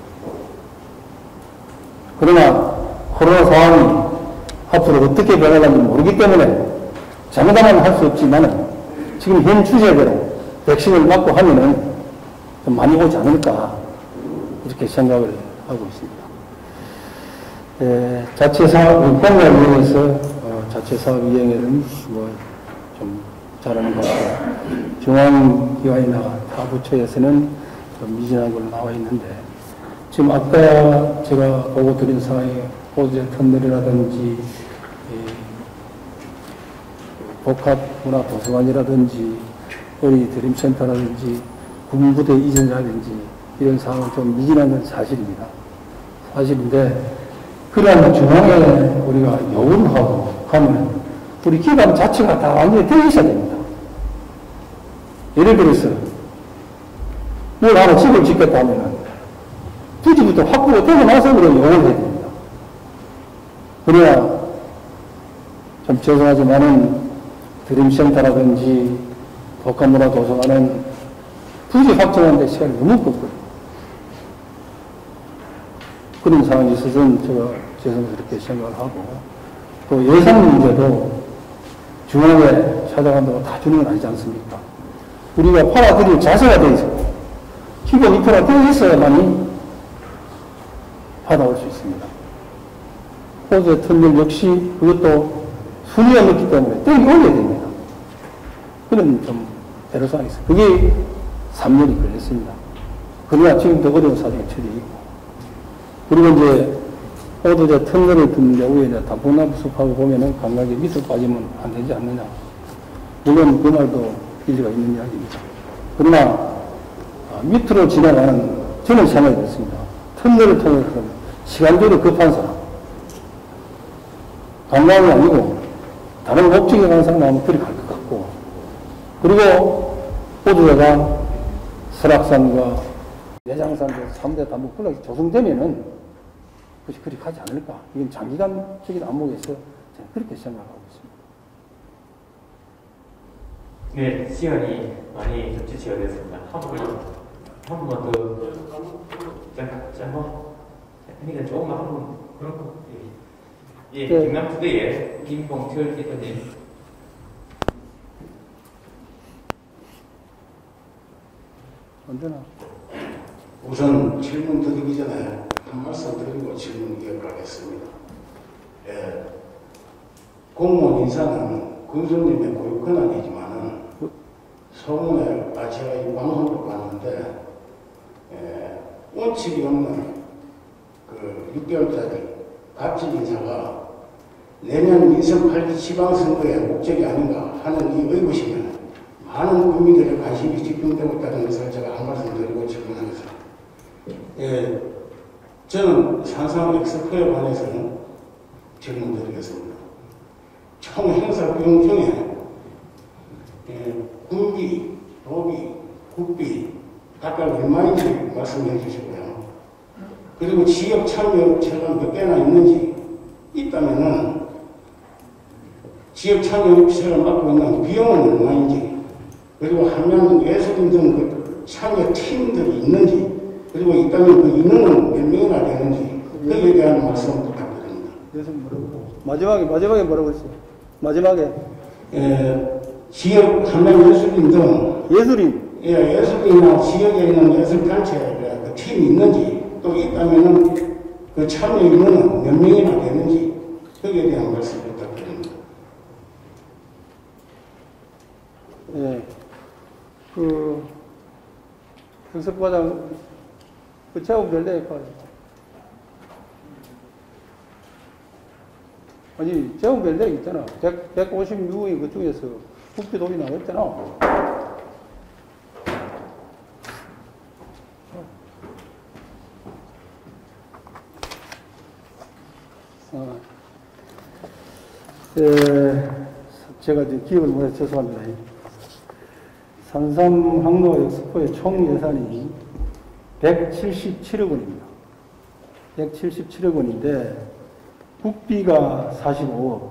그러나 코로나 상황이 앞으로 어떻게 변할는지 모르기 때문에 장담은 할 수 없지만 지금 현 추세대로 백신을 맞고 하면은 좀 많이 오지 않을까 이렇게 생각을 하고 있습니다. 자체사업, 공약위원회에서 자체사업 이행에는 좀 잘하는 것 같고, 중앙기관이나 타 부처에서는 좀 미진한 걸로 나와 있는데, 지금 아까 제가 보고 드린 사항에 호재 터널이라든지, 복합문화도서관이라든지, 우리 드림센터라든지, 군부대 이전이라든지, 이런 사항은 좀 미진한 건 사실입니다. 사실인데, 그러한 중앙에 우리가 요구하고 하면 우리 기관 자체가 다 완전히 되어 있어야 됩니다. 예를 들어서 뭘 하나 집을 짓겠다 하면 부지부터 확보가 되고 나서 그런 요구를 해야 됩니다. 그래야 좀 죄송하지만은 드림센터라든지 복합문화도서관은 부지 확정하는데 시간이 너무 끄거든요. 그런 상황이 있어서는 제가 죄송스럽게 생각을 하고, 또 예산 문제도 중앙에 찾아간다고 다 주는 건 아니지 않습니까? 우리가 팔아드릴 자세가 되어 있고, 기본 입표가 되어 있어야만이 받아올 수 있습니다. 호재 터널 역시 그것도 순위가 높기 때문에 땡이 올려야 됩니다. 그런 좀 애로사항이 있어요. 그게 3년이 걸렸습니다. 그러나 지금 더 어려운 사정이 처리해 있고, 그리고 이제 호두제 터널을 듣는 경우에 이제 단풍나무 숲하고 보면은 감각이 밑으로 빠지면 안 되지 않느냐. 물론 그 말도 일리가 있는 이야기입니다. 그러나 밑으로 지나가는, 저는 생각이 됐습니다. 터널을 통해서 시간적으로 급한 사람, 관광이 아니고 다른 목적에 가는 사람은 아마 그리 갈 것 같고, 그리고 호두제가 설악산과 내장산도 3대 단독 블록이 조성되면은 그것이 그리 가지 않을까. 이건 장기간적인 안목에서 저는 그렇게 생각하고 있습니다. 네, 시간이 많이 접지치가 되었습니다. 한 번만 더, 그러니까 조금만 한 번, 그렇고, 예, 경남투데이의 김봉철 대표님. 언제나. 우선 질문 드리기 전에 한 말씀 드리고 질문 이어가겠습니다. 예, 공무원 인사는 군수님의 고유 권한이지만은 소문에 제가 이 방송도 봤는데 원칙이 없는 그 6개월짜리 갑질 인사가 내년 민선 8기 지방선거의 목적이 아닌가 하는 이 의구심에 많은 국민들의 관심이 집중되고 있다는 것을 제가 한 말씀 드리고 질문하겠습니다. 예, 저는 산상 엑스포에 관해서는 질문드리겠습니다. 총 행사 비용 중에 군비, 도비, 국비 각각 얼마인지 말씀해 주시고요. 그리고 지역 참여업체가 몇 개나 있는지 있다면은 지역 참여업체가 맡고 있는 비용은 얼마인지, 그리고 함양 예술인 등 그 참여팀들이 있는지, 그리고 있다면 그 인원은 몇 명이나 되는지 거기에 대한 말씀 부탁드립니다. 마지막에 뭐라고 했어요? 마지막에 지역 함양 예술인 등 예술인이나 지역에 있는 예술단체 그 팀이 있는지, 또 있다면은 그 참여 인원은 몇 명이나 되는지 거기에 대한 말씀 부탁드립니다. 경석과장 그 제목 별대 아니 제목 별대 있잖아. 156의 그 중에서 국비 돈이 나왔잖아. 제가 이제 기억을 못해서 죄송합니다. 산삼 항로 엑스포의 총 예산이 177억 원입니다. 177억 원인데 국비가 45억,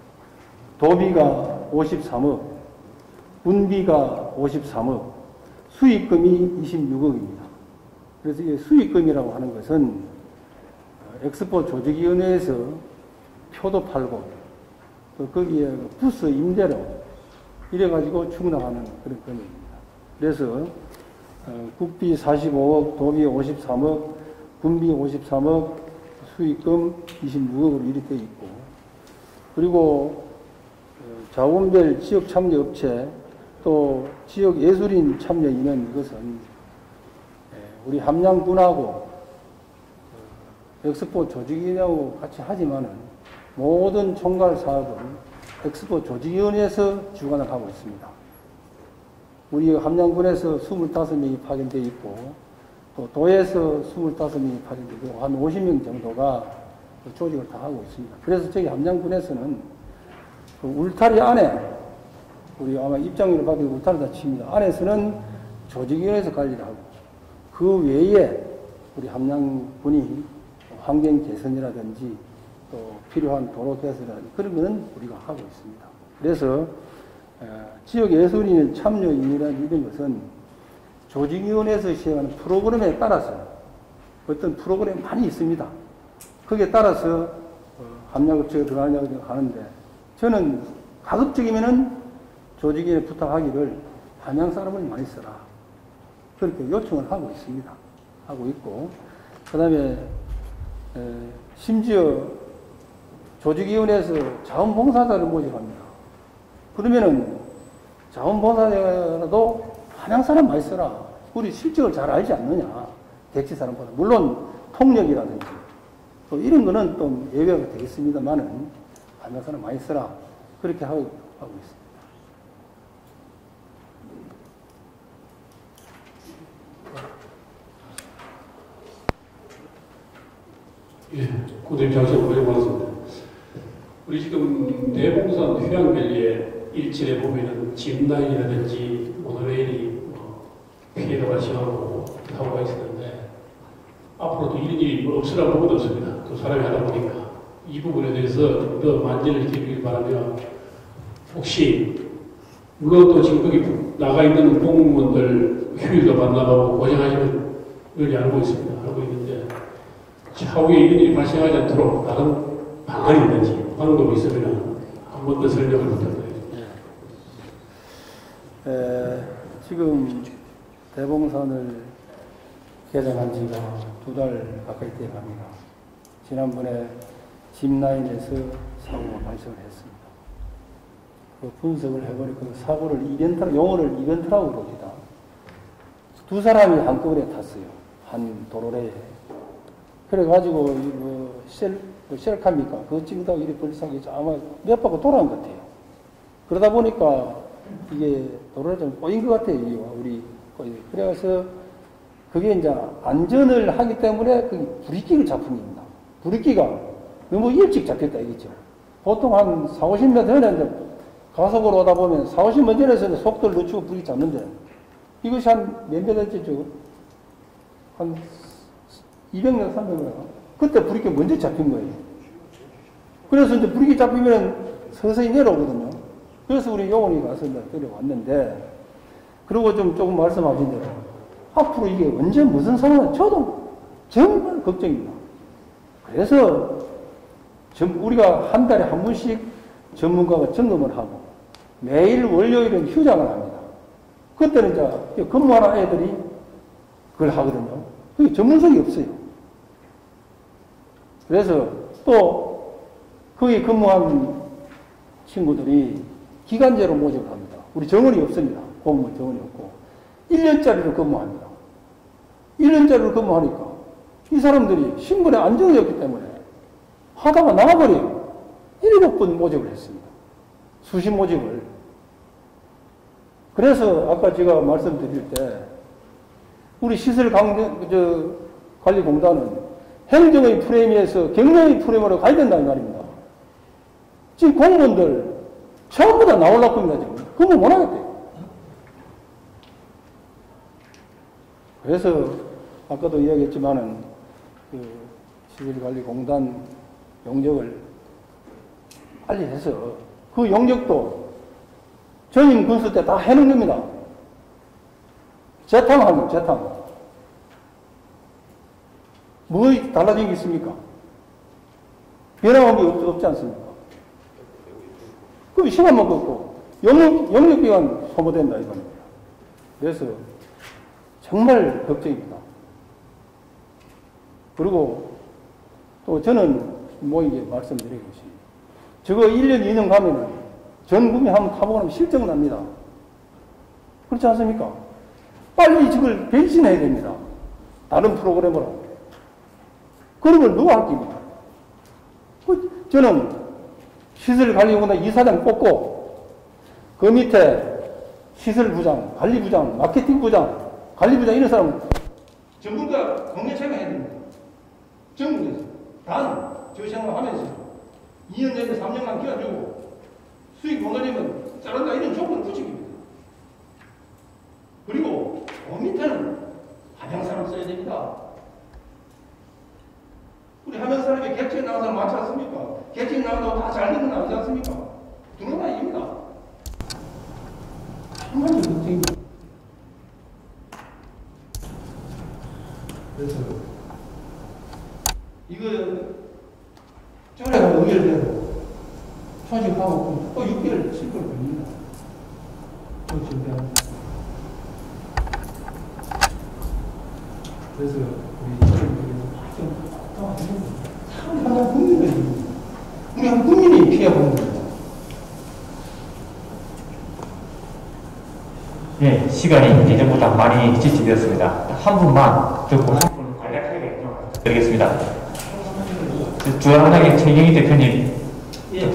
도비가 53억, 군비가 53억, 수익금이 26억입니다. 그래서 이 수익금이라고 하는 것은 엑스포 조직위원회에서 표도 팔고 또 거기에 부스 임대료 이래가지고 충당하는 그런 금액입니다. 그래서 국비 45억, 도비 53억, 군비 53억, 수익금 26억으로 이렇게 돼 있고, 그리고 자원별 지역 참여업체 또 지역 예술인 참여 인원, 이것은 우리 함양군하고 엑스포 조직위원회하고 같이 하지만은 모든 총괄 사업은 엑스포 조직위원회에서 주관을 하고 있습니다. 우리 함양군에서 25명이 파견되어 있고, 또 도에서 25명이 파견되고, 한 50명 정도가 조직을 다 하고 있습니다. 그래서 저희 함양군에서는 그 울타리 안에, 우리 아마 입장료를 받은 울타리 다 칩니다. 안에서는 조직위원회에서 관리를 하고, 그 외에 우리 함양군이 환경 개선이라든지 또 필요한 도로 개선이라든지 그런 거는 우리가 하고 있습니다. 그래서 지역 예술인 참여인이라는 이런 것은 조직위원회에서 시행하는 프로그램에 따라서 어떤 프로그램이 많이 있습니다. 거기에 따라서 함양업체가 들어가냐고 하는데, 저는 가급적이면은 조직위원회 부탁하기를 함양 사람을 많이 써라, 그렇게 요청을 하고 있습니다. 하고 있고, 그 다음에 심지어 조직위원회에서 자원봉사자를 모집합니다. 그러면은 자원봉사자라도 함양 사람 많이 써라. 우리 실적을 잘 알지 않느냐, 대치 사람보다. 물론 통역이라든지 또 이런 거는 또 예외가 되겠습니다만은 함양 사람 많이 써라, 그렇게 하고 있습니다. 예, 고대님 장소 고생 많았습니다. 우리 지금 대봉산 휴양밸리에 일출에 보면은 짚라인이라든지 모노레일이 피해가 심하고 사고가 있었는데, 앞으로도 이런 일이 없으라고 보고도 없습니다. 또 사람이 하다 보니까 이 부분에 대해서 좀 더 만전을 기르길 바라며, 혹시 물론 또 지금 거기 나가 있는 공무원들 휴일도 만나보고 고생하시는 걸 알고 있습니다. 알고 있는데, 차후에 이런 일이 발생하지 않도록 다른 방안이 있는지, 방법이 있으면 한 번 더 설명을 부탁드립니다. 지금 대봉산을 개장한 지가 2달 가까이 돼 갑니다. 지난번에 짚라인에서 사고가 발생을 했습니다. 그 분석을 해보니 그 사고를 용어를 이벤트라고 부릅니다. 2사람이 한꺼번에 탔어요. 한 도로래에. 그래가지고 셀카입니까? 그거 찍다가 이리 벌리상이 아마 몇 바퀴 돌아온 것 같아요. 그러다 보니까 이게 도로를 좀 꼬인 것 같아요. 우리. 그래서 그게 이제 안전을 하기 때문에 그게 브레이크를 잡힌 겁니다. 브레이크가 너무 일찍 잡혔다 이겠죠. 보통 한 4, 50m 전에 이제 가속으로 오다 보면 4, 50m 전에서는 속도를 늦추고 브레이크 잡는데 이것이 한 몇 미터쯤 한 200m, 300m. 그때 브레이크 먼저 잡힌 거예요. 그래서 이제 브레이크 잡히면 서서히 내려오거든요. 그래서 우리 요원이 가서 내려왔는데, 그리고 조금 말씀하신 대로, 앞으로 이게 언제 무슨 상황이 저도 정말 걱정입니다. 그래서 우리가 한 달에 한 번씩 전문가가 점검을 하고, 매일 월요일은 휴장을 합니다. 그때는 이제 근무하는 애들이 그걸 하거든요. 그게 전문성이 없어요. 그래서 또 거기 근무한 친구들이 기간제로 모집을 합니다. 우리 정원이 없습니다. 공무원 정원이 없고 1년짜리로 근무합니다. 1년짜리로 근무하니까 이 사람들이 신분에 안정이 없기 때문에 하다가 나가버려요. 7번 모집을 했습니다. 수시 모집을. 그래서 아까 제가 말씀드릴 때 우리 시설관리공단은 행정의 프레임에서 경영의 프레임으로 가야 된다는 말입니다. 지금 공무원들 전부 다 나오려고 합니다. 지금. 근무 못 하겠대요. 그래서 아까도 이야기했지만은 그 시설관리공단 용역을 빨리 해서 그 용역도 전임 군수 때 다 해놓은 겁니다. 재탕하면 재탕. 뭐 달라진 게 있습니까? 변화한 게 없지 않습니까? 그럼 시간만 걷고 영역기간 소모된다 이겁니다. 그래서 정말 걱정입니다. 그리고 또 저는 뭐 이게 말씀드린 것이 저거 1년, 2년 가면은 전 국민 한번 타보고 나면 실적 납니다. 그렇지 않습니까? 빨리 저걸 변신해야 됩니다. 다른 프로그램으로. 그런 걸 누가 할 겁니까? 저는 시설관리공단 이사장 뽑고 그 밑에 시설부장, 관리부장, 마케팅부장, 관리부장 이런 사람 전부가 공개체가 해야 됩니다. 전국에서. 단, 저 생각하면서 2년 내내 3년간 기다려주고 수익 못 올리면 자른다 이런 조건을 붙입니다. 그리고 그 밑에는 한양사람 써야 됩니다. 우리 하면 사람이 객지에 나온 사람 많지 않습니까? 객지에 나온다고 다 잘 되는 건 아니지 않습니까? 들어오나 이깁니다. 정말 걱정입니다. 그래서 이거 저래가 의결되고 소집하고 또 6개월 7개월 걸립니다. 또 준비합니다. 그래서 우리 한 국민을 우리 한 국민이 피해보는 겁니다. 네, 시간이 예전보다 많이 지체되었습니다. 한 분만 듣고 한 분 간략하게 드리겠습니다. 주한당의 최경희 대표님. 예,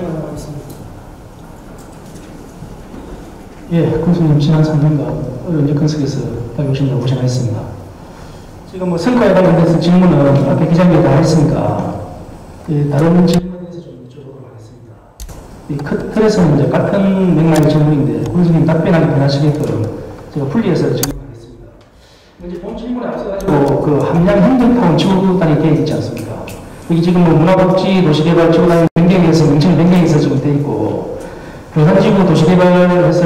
예, 군수님 지난 3년간 언제건석에서 오신다고 고생하셨습니다. 지금 뭐 성과에 관련돼서 질문은 앞에 기자님이 다 했으니까 예, 다른 질문에 대해서 좀 여쭤보도록 하겠습니다. 이 틀에서는 이제 같은 맥락의 질문인데 군수님 답변하기 편하시게끔 제가 분리해서 질문하겠습니다. 이제 본 질문에 앞서가지고 그 함양 행정타운 지구단이 되어 있지 않습니까? 여기 지금 뭐 문화복지 도시개발 지구단 변경해서 명칭을 변경해서 지금 되어 있고 경상지구 도시개발해서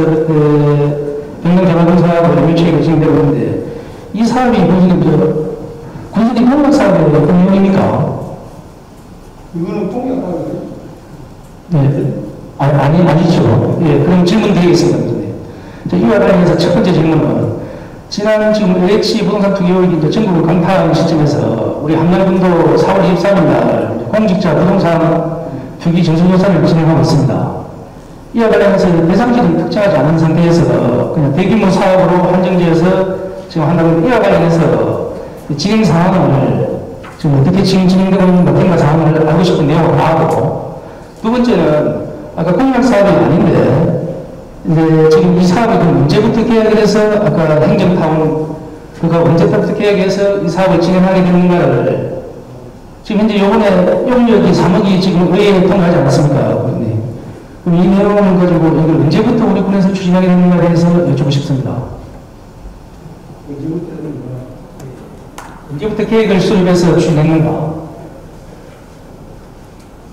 변경개발공사하고 밀착이 진행되고 있는데 이 사업이 군수님 협력 사업이 어떤 내용입니까? 이거는 통역 사업이에요? 네, 아니죠. 예, 그럼 질문 드리겠습니다. 이와 관련해서 첫 번째 질문은 지난 지금 LH 부동산 투기율이 이제 전국을 강타하는 시점에서 우리 함양군도 4월 23일 날 공직자 부동산 투기 정성조사를 진행하고 있습니다. 이와 관련해서 대상지를 특정하지 않은 상태에서 그냥 대규모 사업으로 한정지어서 지금 한다고 이와 관련해서 진행 상황을 지금 어떻게 진행되고 있는 tema 상황을 알고 싶은 내용을 하고, 두 번째는 아까 공약 사업이 아닌데, 이제 지금 이 사업이 그럼 언제부터 계약을 해서 아까 행정타운 그가 언제부터 계약해서 이 사업을 진행하게 되는가를 지금 현재 요번에 용역이 3억이 지금 의회에 통과하지 않았습니까? 그럼 이 내용을 가지고 이걸 언제부터 우리 군에서 추진하게 되는가에 대해서 여쭙고 싶습니다. 언제부터 계획을 수립해서 추진했는가?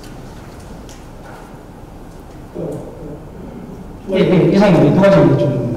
예, 이상입니다. 두 가지 좀